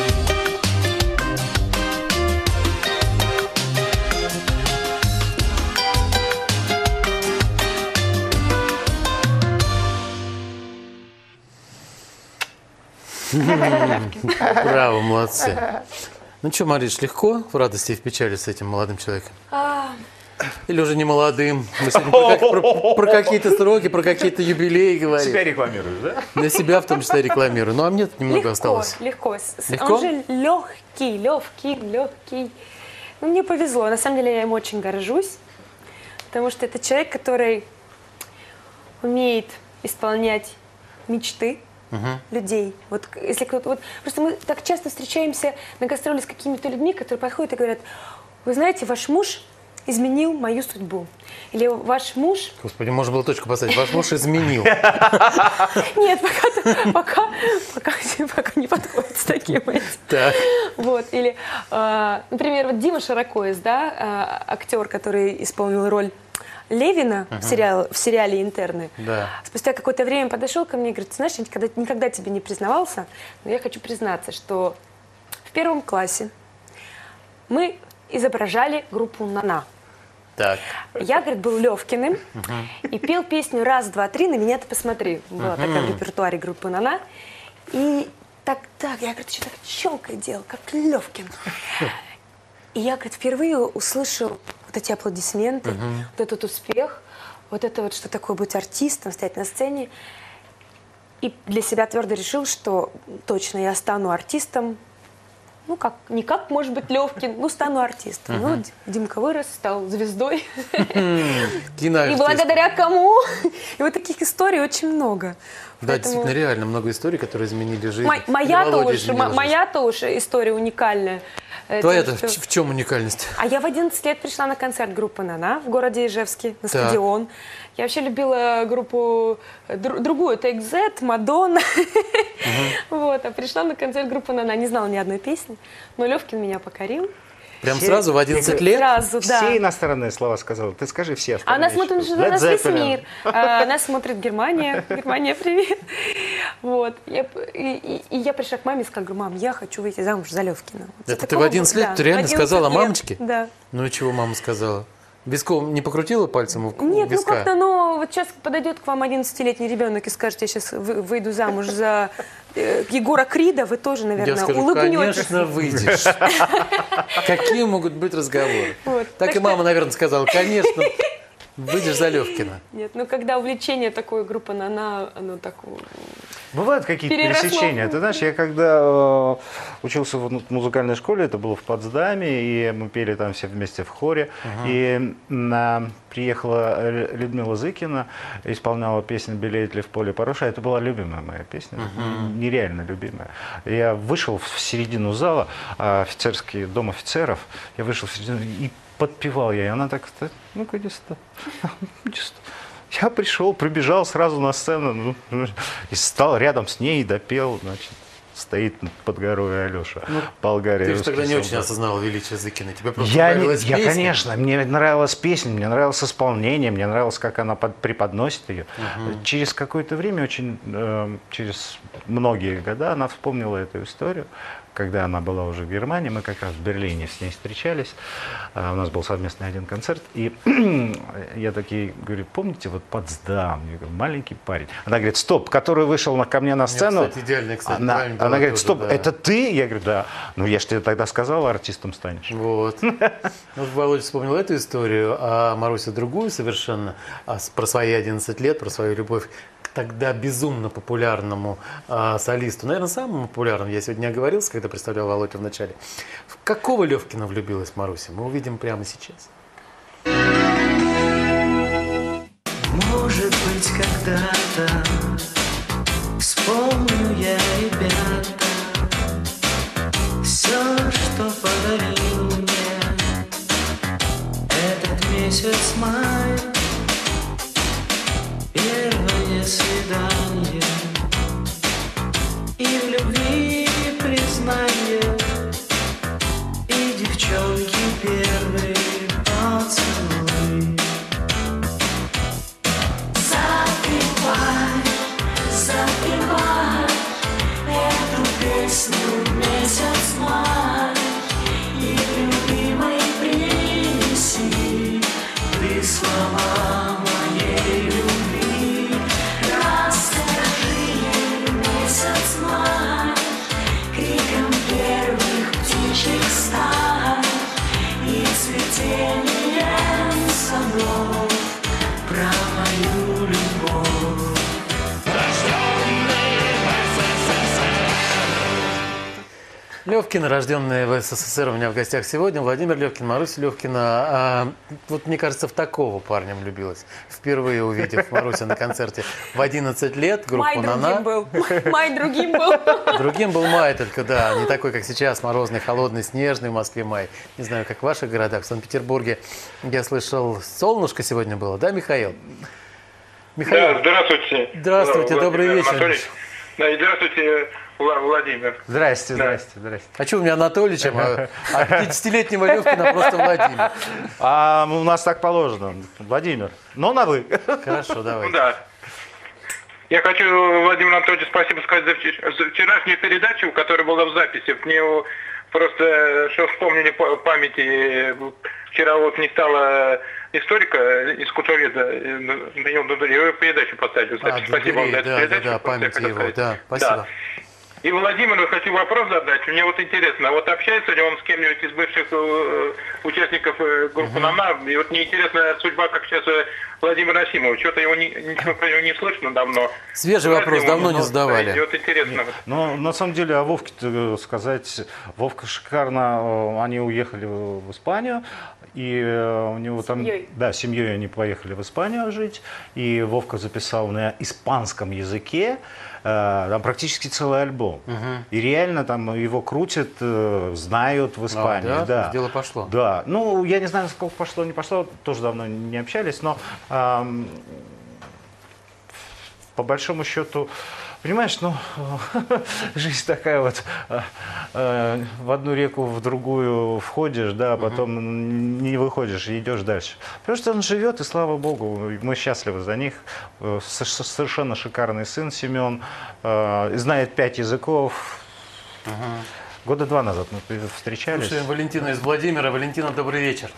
A: Браво, молодцы. Ну что, Мариш, легко в радости и в печали с этим молодым человеком?
J: А,
A: Или уже не молодым? Мы сегодня про, как- про- про какие-то сроки, про какие-то юбилеи говорим.
C: Себя рекламируешь, да?
A: На себя в том числе рекламирую. Ну, а мне немного
J: легко,
A: осталось.
J: легко. С- с-
A: Легко?
J: Он же легкий, легкий, легкий. Ну, мне повезло. На самом деле я им очень горжусь, потому что это человек, который умеет исполнять мечты людей. Вот к- если кто-то, вот просто мы так часто встречаемся на гастроли с какими-то людьми, которые подходят и говорят: вы знаете, ваш муж изменил мою судьбу. Или ваш муж...
A: Господи, можно было точку поставить. Ваш муж изменил.
J: Нет, пока, пока, пока, пока не подходит с таким этим.
A: Так.
J: Вот, или, э, например, вот Дима Широкоис, да, э, актер, который исполнил роль Левина в, сериал, в сериале «Интерны».
A: Да.
J: Спустя какое-то время подошел ко мне и говорит: знаешь, я никогда, никогда тебе не признавался, но я хочу признаться, что в первом классе мы изображали группу «Нана».
A: Так.
J: Я, говорит, был Левкиным и пел песню «Раз, два, три, на меня ты посмотри». Была такая в репертуаре группы «Нана». И так, так, я, говорит, что так челкой делал, как Левкин. И я, говорит, впервые услышал вот эти аплодисменты, вот этот успех, вот это вот, что такое быть артистом, стоять на сцене. И для себя твердо решил, что точно я стану артистом. Ну, как, не как, может быть, Левкин, ну, стану артистом. Ну, Д- Димка вырос, стал звездой. И благодаря кому? И вот таких историй очень много.
A: Да, действительно, реально много историй, которые изменили жизнь.
J: Мо- Моя-то
A: Володя
J: уж,
A: изменил
J: мо-
A: жизнь.
J: моя-то уж история уникальная. Это
A: Твоя-то
J: что-
A: в в чем уникальность?
J: А я в одиннадцать лет пришла на концерт группы «Нана» в городе Ижевске, на
A: Так.
J: стадион. Я вообще любила группу дру- другую, Take Z, Мадонна. Вот, а пришла на концерт группы «Нана», не знала ни одной песни, но Левкин меня покорил.
A: Прям
C: Все-
A: сразу в одиннадцать лет?
J: Сразу, да.
C: Все иностранные слова сказала. Ты скажи все
J: А
C: остальные.
J: нас смотрит
C: еще.
J: на
C: Led
J: нас весь
C: Zeppelin.
J: мир. А, нас смотрит Германия. Германия, привет. Вот. Я, п- и, и- и я пришла к маме и сказала: говорю, мам, я хочу выйти замуж за Левкина. Вот
A: Это
J: за
A: ты в
J: такого
A: одиннадцать
J: был-
A: лет
J: да,
A: ты реально
J: в одиннадцать
A: сказала
J: лет.
A: мамочке?
J: Да.
A: Ну и чего мама сказала? Бескова не покрутила пальцем у
J: Нет, ну
A: виска?
J: как-то, ну, вот сейчас подойдет к вам одиннадцатилетний ребенок и скажет: я сейчас выйду замуж за э, Егора Крида, вы тоже, наверное,
A: Я скажу,
J: улыбнетесь.
A: конечно, выйдешь. Какие могут быть разговоры?
J: Вот.
A: Так
J: Так
A: и
J: что-
A: мама, наверное, сказала: конечно, выйдешь за Левкина.
J: Нет, ну когда увлечение такой группы «Нана», оно так...
C: Бывают какие-то
J: Переросло.
C: пересечения. Ты знаешь, я когда э, учился в ну, музыкальной школе, это было в Потсдаме, и мы пели там все вместе в хоре. И на, приехала Лю- Людмила Зыкина, исполняла песню «Белеет ли в поле пороша». Это была любимая моя песня, нереально любимая. Я вышел в середину зала, а офицерский дом офицеров, я вышел в середину и подпевал я. И она так: ну-ка, иди сюда. Иди сюда. Я пришел, прибежал сразу на сцену, ну, и стал рядом с ней и допел, значит, стоит под горой Алеша, Болгария.
A: Ты же тогда не
C: русский
A: очень
C: солдат.
A: осознал величие Зыкиной. Тебе просто
C: Я, не-
A: нравилась
C: я
A: песня.
C: конечно, мне нравилась песня, мне нравилось исполнение, мне нравилось, как она под- преподносит ее. Через какое-то время, очень, э, через многие года, она вспомнила эту историю когда она была уже в Германии, мы как раз в Берлине с ней встречались. У нас был совместный один концерт. И я такие говорю, помните, вот Потсдам, я говорю, маленький парень. Она говорит, стоп, который вышел на, ко мне на сцену.
A: Кстати, идеальный, кстати,
C: она, она говорит,
A: тоже,
C: стоп,
A: да.
C: это ты? Я говорю, да. Ну, я же тебе тогда сказал, артистом станешь.
A: Вот. Вот Володя вспомнил эту историю, а Маруся другую совершенно, а с- про свои одиннадцать лет, про свою любовь к тогда безумно популярному а, солисту. Наверное, самому популярному. Я сегодня оговорился, когда представлял Володю в начале. В какого Левкина влюбилась Маруся? Мы увидим прямо сейчас.
B: Может быть, когда-то вспомню я, ребята, все, что подарил мне этот месяц май. Первое свидание и в любви признание, и девчонки первый поцелуй. Запивай, запивай эту песню месяц май, и любимой принеси ты слова моей любви. Расскажи ей месяц май криком первых птичьих стай и цветением садов про мою любовь.
A: Левкина, рожденная в СССР, у меня в гостях сегодня. Владимир Левкин, Маруся Левкина. А, вот, мне кажется, в такого парня влюбилась. Впервые увидев Маруся на концерте в одиннадцать лет, группу
J: Май
A: «Нана».
J: другим был. Май другим был.
A: Другим был май только, да, не такой, как сейчас, морозный, холодный, снежный в Москве май. Не знаю, как в ваших городах. В Санкт-Петербурге, я слышал, солнышко сегодня было, да, Михаил?
M: Да, здравствуйте.
A: Здравствуйте,
M: Владимир
A: добрый вечер.
M: Анатольевич. Да, и здравствуйте, Вла- Владимир.
C: Здрасте,
M: Да.
C: здрасте, здрасте.
A: А что у меня Анатольевичем, а а пятидесятилетнего Левкина просто Владимир?
C: А у нас так положено, Владимир. Но на вы.
A: Хорошо, давай.
M: Ну да. Я хочу, Владимир Анатольевич, спасибо сказать за, вчер- за вчерашнюю передачу, которая была в записи. Мне его просто, что вспомнили по памяти, вчера вот не стало историка, искусствоведа, Данил Дударь, его передачу поставили.
A: А,
M: Спасибо вам за
A: Дударей,
M: эту
A: да, да,
M: передачу.
A: да,
M: просто
A: память
M: я хотел
A: его,
M: сказать.
A: да, спасибо.
M: Да. И Владимиру хочу вопрос задать. Мне вот интересно, вот общается ли он с кем-нибудь из бывших э, участников э, группы «Нана»? И вот мне интересна судьба, как сейчас э, Владимир Асимов. Что-то его не, ничего про него не слышно давно.
A: Свежий
M: Вряд
A: вопрос,
M: ли
A: давно
M: он-
A: не задавали.
M: И вот интересно.
C: Ну, на самом деле, о Вовке сказать, Вовка шикарно, э, они уехали в в Испанию, и э, у него там,
J: Семьей.
C: да, семьей они поехали в Испанию жить, и Вовка записал на испанском языке, э, там практически целый альбом. И реально там его крутят, э, знают в Испании.
A: да?
C: да.
A: Дело пошло.
C: Да, ну, я не знаю, сколько пошло, не пошло, тоже давно не общались, но эм, по большому счету, понимаешь, ну, жизнь такая вот, э, э, в одну реку, в другую входишь, да, а потом не выходишь и идешь дальше. Потому что он живет, и слава богу, мы счастливы за них. Э, со- со- Совершенно шикарный сын Семен, э, знает пять языков. Года два назад мы встречались.
A: Слушаем Валентина из Владимира. Валентина, добрый вечер.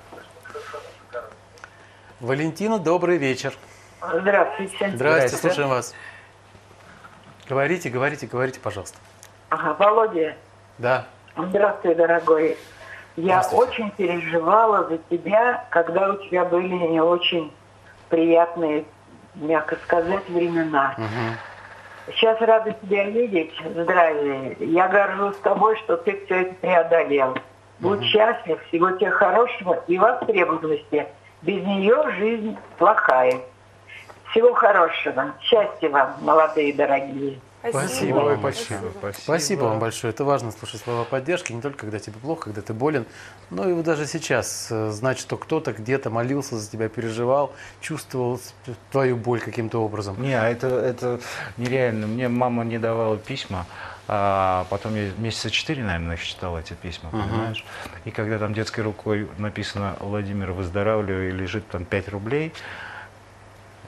A: Валентина, добрый вечер.
N: Здравствуйте.
A: Здравствуйте,
C: Здрасте.
A: слушаем вас. Говорите, говорите, говорите, пожалуйста.
N: Ага, Володя,
A: Да.
N: здравствуй, дорогой. Я
A: Здравствуйте.
N: очень переживала за тебя, когда у тебя были не очень приятные, мягко сказать, времена. Сейчас рада тебя видеть, здравия. Я горжусь тобой, что ты все это преодолел. Будь счастлив, всего тебе хорошего и востребованности. Без нее жизнь плохая. Всего хорошего. Счастья вам, молодые дорогие.
A: Спасибо.
C: Ой,
A: вам большое.
C: спасибо, спасибо.
A: Спасибо вам большое. Это важно слушать слова поддержки, не только когда тебе плохо, когда ты болен, но и вот даже сейчас э, знать, что кто-то где-то молился за тебя, переживал, чувствовал с- твою боль каким-то образом.
C: Не, а это, это нереально. Мне мама не давала письма, а потом я месяца четыре, наверное, их читал эти письма,
A: Мгм.
C: понимаешь? И когда там детской рукой написано «Владимир, выздоравливай», и лежит там пять рублей,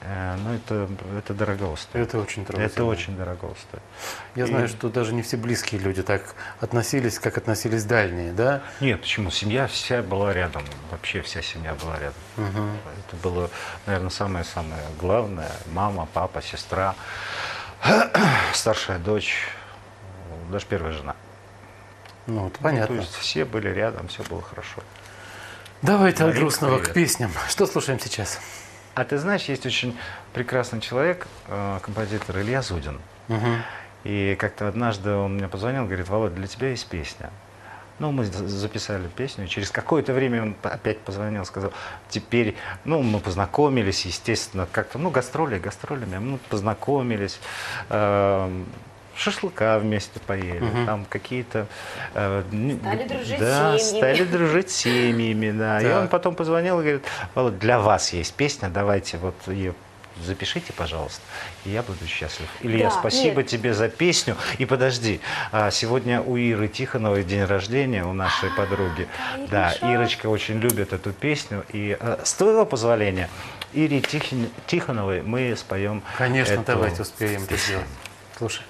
C: э, ну, это, это дорого стоит.
A: Это очень трудно.
C: Это очень дорого стоит.
A: Я
C: И-
A: знаю, что даже не все близкие люди так относились, как относились дальние, да?
C: Нет, почему? Семья вся была рядом. Вообще вся семья была рядом.
A: Мгм.
C: Это было, наверное, самое-самое главное. Мама, папа, сестра, старшая дочь, даже первая жена.
A: Ну, это понятно.
C: То есть все были рядом, все было хорошо.
A: Давайте от
C: Маринка,
A: грустного
C: привет.
A: к песням. Что слушаем сейчас?
C: А ты знаешь, есть очень прекрасный человек, э, композитор Илья Зудин.
A: Мгм.
C: И как-то однажды он мне позвонил, говорит: Володь, для тебя есть песня. Ну, мы за- записали песню. Через какое-то время он п- опять позвонил, сказал: теперь, ну, мы познакомились, естественно, как-то, ну, гастроли, гастролями, мы познакомились, эм, шашлыка вместе поели,
A: Мгм.
C: там какие-то... э, н-
J: Стали дружить
C: да,
J: семьями.
C: стали дружить семьями, да. И
A: Так.
C: он потом позвонил и говорит: Володь, для вас есть песня, давайте вот ее запишите, пожалуйста, и я буду счастлив. Илья,
J: Да,
C: спасибо
J: нет.
C: тебе за песню. И подожди, а, сегодня у Иры Тихоновой день рождения, у нашей подруги. Да,
J: Ируша.
C: Ирочка очень любит эту песню. И э, с твоего позволения, Ире Тихин- Тихоновой мы споем.
A: Конечно,
C: эту
A: давайте успеем это
C: песню.
A: сделать. Слушай.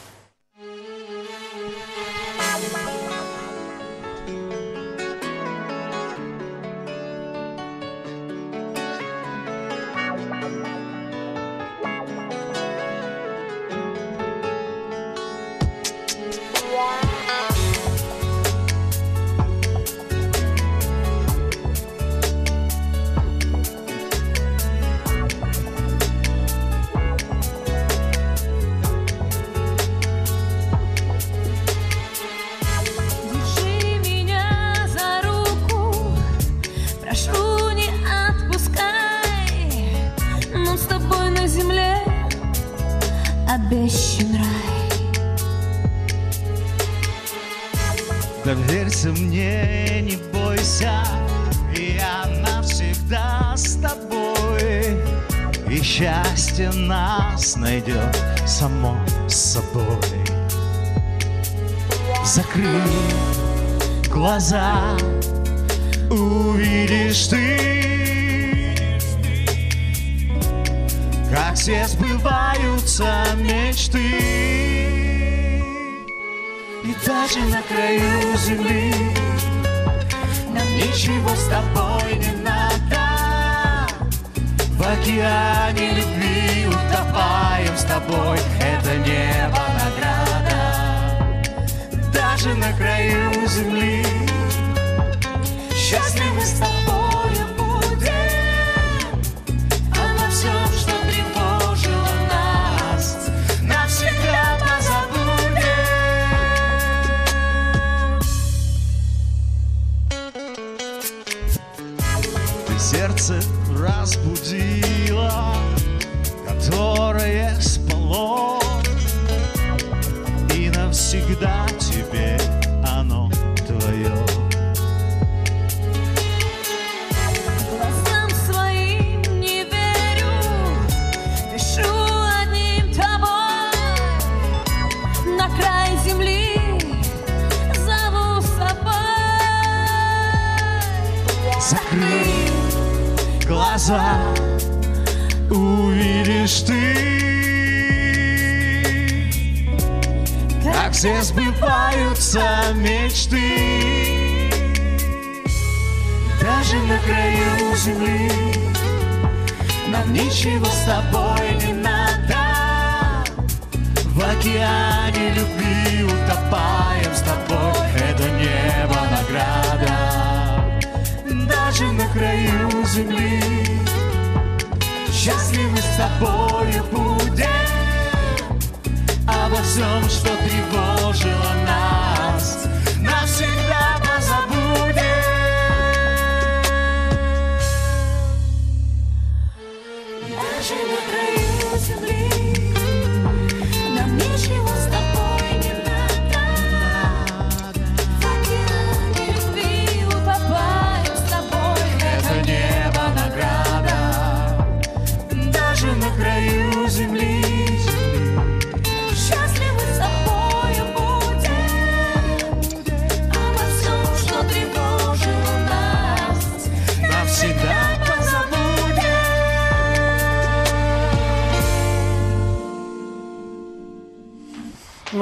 O: Держи меня за руку, прошу, не отпускай. Нам с тобой на земле обещан рай.
B: Доверься мне, не бойся, я навсегда с тобой. И счастье нас найдет само собой. Закрой глаза, увидишь ты, как все сбываются мечты. И даже на краю земли нам ничего с тобой не надо. В океане любви утопаем с тобой, это небо награда. Даже на краю земли счастливы с тобой будем. Обо всем, что тревожило нас, навсегда позабудем. Ты сердце разбудила, которое спало, и навсегда теперь оно твое.
O: Глазам своим не верю, дышу одним тобой. На край земли зову с собой.
B: Закрой глаза, увидишь ты, как все сбываются мечты. Даже на краю земли нам ничего с тобой не надо. В океане любви утопаем с тобой, это небо награда. Даже на краю земли счастливы с тобою будем. Обо всем, что тревожило нас, навсегда позабудем.
O: Даже на краю земли нам ничего с тобой не надо. В океане любви утопаем с тобой,
B: Это небо награда. Даже на краю земли
O: счастливы с тобою будем.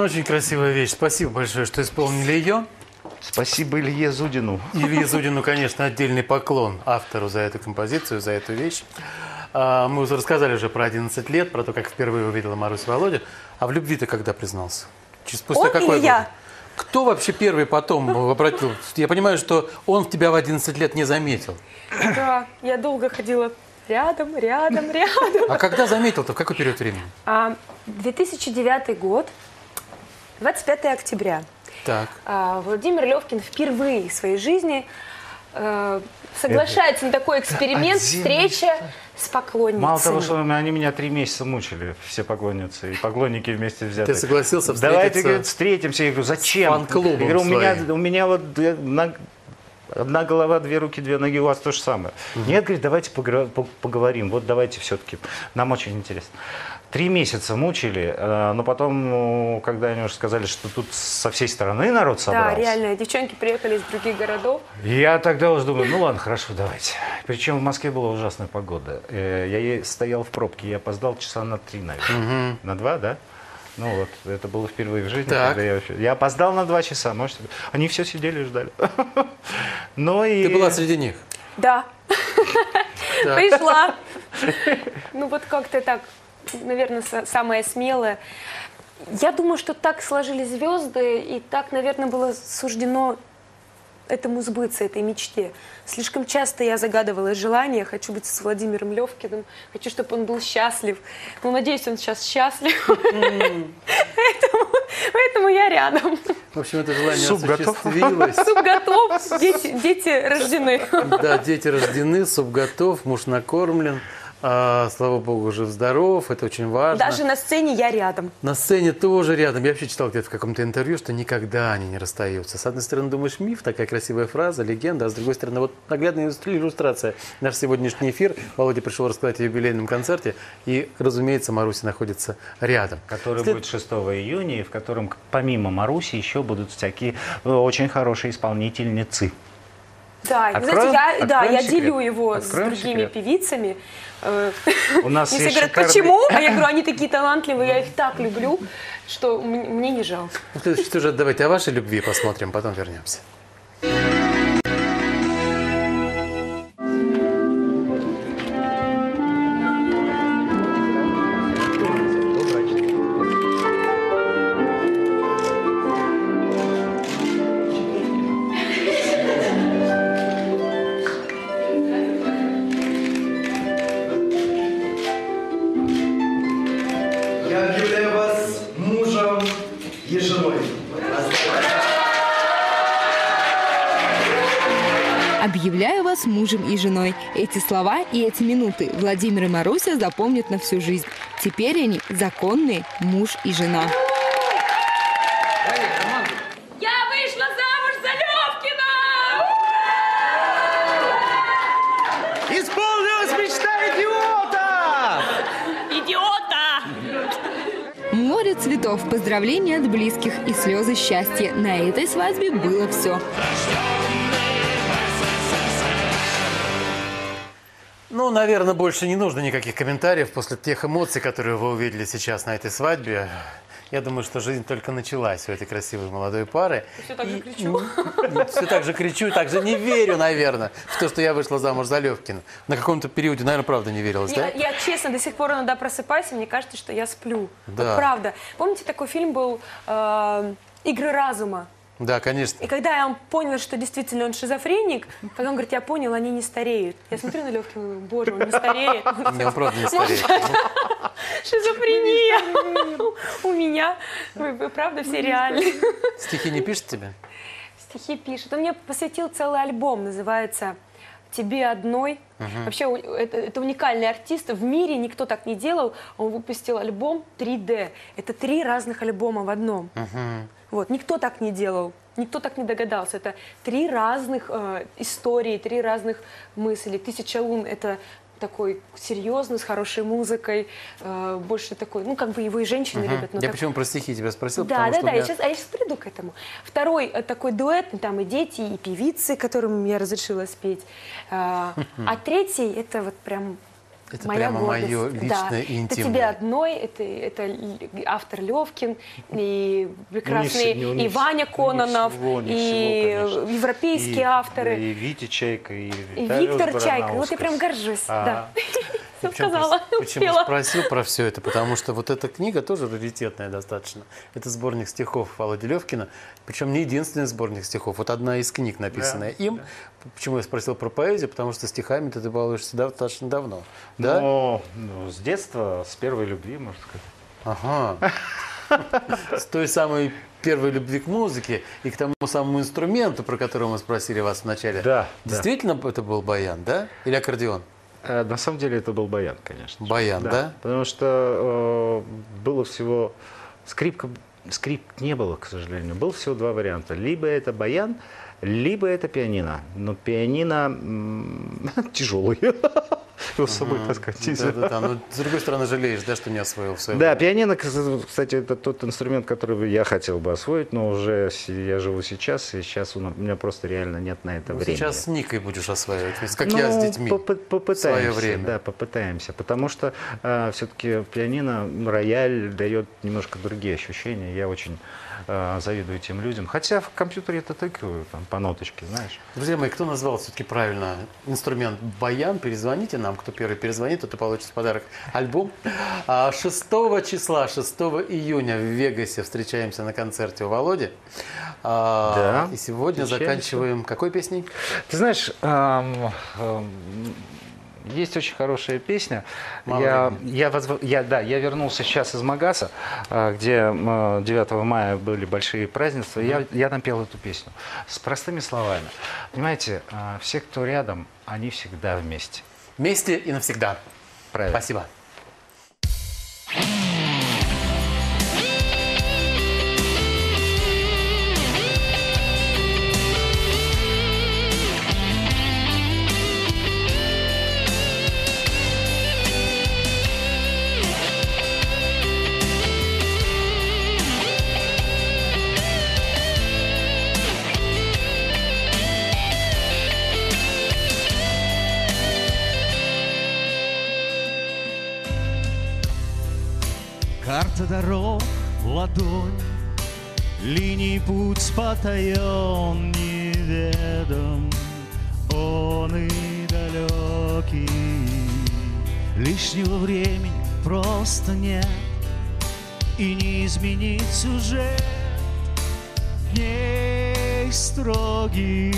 A: очень красивая вещь. Спасибо большое, что исполнили ее.
C: Спасибо Илье Зудину.
A: Илье Зудину, конечно, отдельный поклон автору за эту композицию, за эту вещь. А, мы уже рассказали уже про одиннадцать лет, про то, как впервые увидела Маруся Володя. А в любви ты когда признался? Спустя
J: Он
A: какой
J: или я?
A: год? Кто вообще первый потом обратил? Я понимаю, что он тебя в одиннадцать лет не заметил.
J: Да, я долго ходила рядом, рядом, рядом.
A: А когда заметил-то? В какой период времени?
J: А, две тысячи девятый год, двадцать пятое октября.
A: Так.
J: А, Владимир Левкин впервые в своей жизни э, соглашается на такой эксперимент,
C: Один-
J: встреча с поклонницами.
C: Мало того, что они меня три месяца мучили, все поклонницы и поклонники вместе взятые.
A: Ты согласился
C: Давайте,
A: встретиться
C: говорит, встретимся. Я говорю, зачем?
A: с фан-клубом
C: Я говорю, у меня,
A: своим?
C: у меня вот две- на- одна голова, две руки, две ноги, у вас то же самое. Нет, говорит, давайте погра- по- поговорим. Вот давайте все-таки. Нам очень интересно. Три месяца мучили, э, но потом, ну, когда они уже сказали, что тут со всей стороны народ
J: Да,
C: собрался.
J: реально, девчонки приехали из других городов.
C: Я тогда уже думаю, ну ладно, хорошо, давайте. Причем в Москве была ужасная погода. Э, Я е- стоял в пробке, я опоздал часа на три, наверное.
A: Мгм.
C: На два, да? Ну вот, это было впервые в жизни,
A: Так.
C: когда я вообще... Я опоздал на два часа, можете... Они все сидели и ждали. Ну и...
A: Ты была среди них?
J: Да.
A: Так.
J: Пришла. Ну вот как-то так, наверное, са- самое смелое. Я думаю, что так сложились звезды, и так, наверное, было суждено этому сбыться, этой мечте. Слишком часто я загадывала желание, хочу быть с Владимиром Левкиным, хочу, чтобы он был счастлив. Ну, надеюсь, он сейчас счастлив. Поэтому поэтому я рядом.
A: В общем, это желание
C: Суп готов?
A: осуществилось.
J: Суп готов, дети дети рождены.
A: Да, дети рождены, суп готов, муж накормлен. А, слава богу, жив-здоров, это очень важно.
J: Даже на сцене я рядом.
A: На сцене тоже рядом. Я вообще читал где-то в каком-то интервью, что никогда они не расстаются. С одной стороны, думаешь, миф, такая красивая фраза, легенда, а с другой стороны, вот наглядная иллюстрация. Наш сегодняшний эфир. Володя пришел рассказать о юбилейном концерте, и, разумеется, Маруся находится рядом.
C: Который
A: След-
C: будет шестого июня, и в котором помимо Маруси еще будут всякие э, очень хорошие исполнительницы.
J: Да, и,
C: Откроем?
J: знаете, я, да,
C: Откроем
J: я
C: секрет?
J: делю его
C: Откроем
J: с другими
C: секрет?
J: певицами. Э,
C: У нас
J: Мне
C: есть
J: все говорят,
C: шикарный-
J: почему? А я говорю, они такие талантливые, я их так люблю, что мне, мне не жалко.
A: Ну, следующий сюжет давайте о вашей любви посмотрим, потом вернемся.
P: Я объявляю вас мужем и женой.
Q: Объявляю вас мужем и женой. Эти слова и эти минуты Владимир и Маруся запомнят на всю жизнь. Теперь они законные муж и жена.
O: Я вышла замуж за Левкина!
P: Исполнилась мечта идиота!
O: Идиота!
Q: Море цветов, поздравления от близких и слезы счастья. На этой свадьбе было все.
A: Ну, наверное, больше не нужно никаких комментариев после тех эмоций, которые вы увидели сейчас на этой свадьбе. Я думаю, что жизнь только началась у этой красивой молодой пары.
J: Все так же кричу.
A: Все так же кричу, так же не верю, наверное, в то, что я вышла замуж за Левкина. На каком-то периоде, наверное, правда не верилось,
J: Я,
A: да?
J: я, честно, до сих пор иногда просыпаюсь, и мне кажется, что я сплю.
A: Да.
J: Вот правда. Помните, такой фильм был э, «Игры разума»?
A: Да, конечно.
J: И когда я поняла, что действительно он шизофреник, когда он говорит, я понял, они не стареют. Я смотрю на Левкина, думаю, боже, он не стареет.
A: Не, он правда не
J: Может,
A: стареет.
J: шизофрения у меня. Вы, вы правда все реальны.
A: Стихи не пишет тебе?
J: Стихи пишет. Он мне посвятил целый альбом, называется «Тебе одной».
A: Мгм.
J: Вообще у- это, это уникальный артист. В мире никто так не делал. Он выпустил альбом три дэ. Это три разных альбома в одном.
A: Мгм.
J: Вот. Никто так не делал. Никто так не догадался. Это три разных э, истории, три разных мысли. «Тысяча лун» — это такой серьезный, с хорошей музыкой, э, больше такой, ну, как бы его и женщины
A: Мгм.
J: любят. но
A: Я
J: так-
A: почему про стихи тебя спросил?
J: да,
A: потому
J: да,
A: что
J: да,
A: у
J: я
A: меня-
J: сейчас, а я сейчас приду к этому. Второй э, такой дуэт, там и дети, и певицы, которым я разрешила спеть. А, а третий, это вот прям
A: Это
J: моя
A: прямо
J: гордость.
A: мое личное
J: Да.
A: и интимное.
J: Это тебе одной, это, это л- автор Левкин, и прекрасные,
C: Ну, не вс- не
J: и
C: вс-
J: Ваня Кононов,
C: не всего, не
J: и
C: всего, конечно.
J: европейские
C: И-
J: авторы.
C: И Витя Чайка, и,
J: И
C: Виталий
J: Виктор Чайка. Вот я
C: Баранаускас.
J: прям горжусь.
C: А.
J: Да. Все
A: Почему,
J: сказала,
A: почему
J: успела.
A: спросил про все это? Потому что вот эта книга тоже раритетная достаточно. Это сборник стихов Володи Левкина. Причем не единственный сборник стихов. Вот одна из книг, написанная
C: Да,
A: им.
C: да.
A: Почему я спросил про поэзию? Потому что стихами ты балуешься достаточно давно. Да?
C: Но ну, с детства, с первой любви, можно сказать.
A: Ага. С той самой первой любви к музыке и к тому самому инструменту, про который мы спросили вас вначале.
C: Да.
A: Действительно это был баян, да? Или аккордеон?
C: Э, На самом деле это был баян, конечно.
A: Баян, да?
C: Потому что э, было всего... Скрипка, скрипк не было, к сожалению. Было всего два варианта. Либо это баян, либо это пианино. Но пианино м- тяжелый. Его с собой таскать нельзя.
A: Да, да, да. Но с другой стороны, жалеешь, да, что не освоил в свое
C: Да,
A: время?
C: пианино, кстати, это тот инструмент, который я хотел бы освоить, но уже с- я живу сейчас, и сейчас у меня просто реально нет на это
A: Ну,
C: времени.
A: сейчас с Никой будешь осваивать, как
C: Ну,
A: я с детьми.
C: попы-
A: в
C: попытаемся,
A: свое время.
C: да, попытаемся, потому что э, все-таки пианино, рояль дает немножко другие ощущения. Я очень э, завидую тем людям, хотя в компьютере это тыкаю там по ноточке, знаешь.
A: Друзья мои, кто назвал все-таки правильно инструмент баян, перезвоните нам. Кто первый перезвонит, тот и получит в подарок альбом. А шестого числа, шестого июня в Вегасе встречаемся на концерте у Володи. А,
C: Да,
A: и сегодня
C: встречаемся.
A: заканчиваем какой песней?
C: Ты знаешь, эм, эм, есть очень хорошая песня.
A: Мало
C: Я,
A: времени.
C: я, возв- я, да, я вернулся сейчас из Магаса, э, где э, девятого мая были большие празднества. и Я, я там пел эту песню с простыми словами. Понимаете, э, все, кто рядом, они всегда вместе.
A: Вместе и навсегда.
C: Правильно.
A: Спасибо.
B: Карта дорог, ладонь, линий путь потаен, неведом, он и далекий. Лишнего времени просто нет, и не изменить сюжет дней строгих.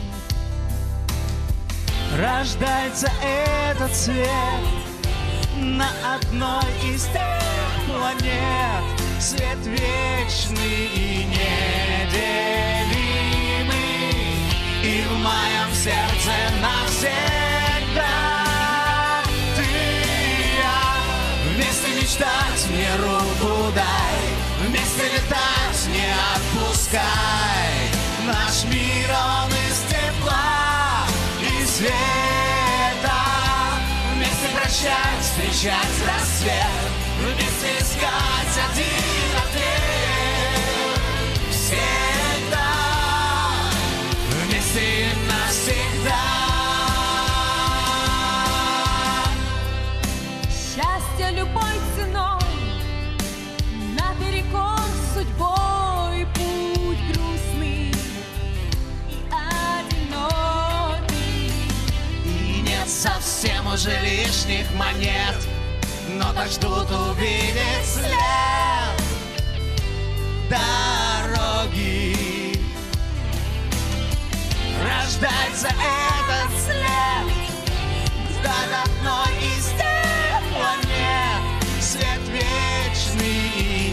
B: Рождается этот цвет на одной из тех планет, свет вечный и неделимый, и в моем сердце навсегда. Ты и я вместе мечтать, мне руку дай, вместе летать, не отпускай. Наш мир, он из тепла и света, вместе прощать, встречать рассвет, вместе искать один ответ. Всегда вместе и навсегда.
O: Счастье любой ценой, наперекор судьбой, путь грустный и одинокий.
B: И нет совсем уже лишних монет, но так ждут увидеть след дороги. Рождается этот след, ждать одной из тех планет, свет вечный и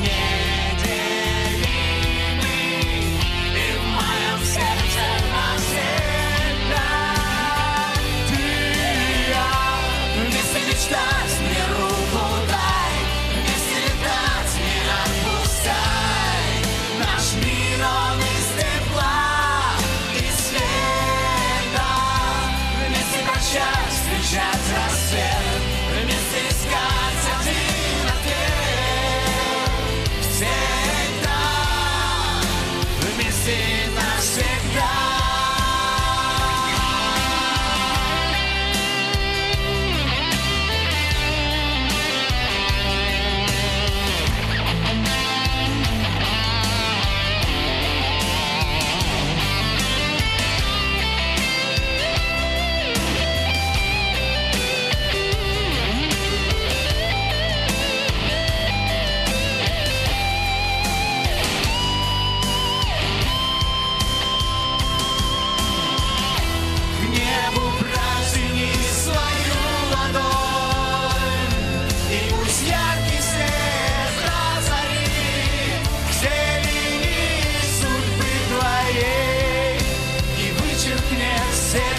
B: неделимый, и в моем сердце навсегда. Ты и я вместе мечтать, мне руку дай, вместе летать, не отпускай. Наш мир, он из тепла и света,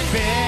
B: тебе.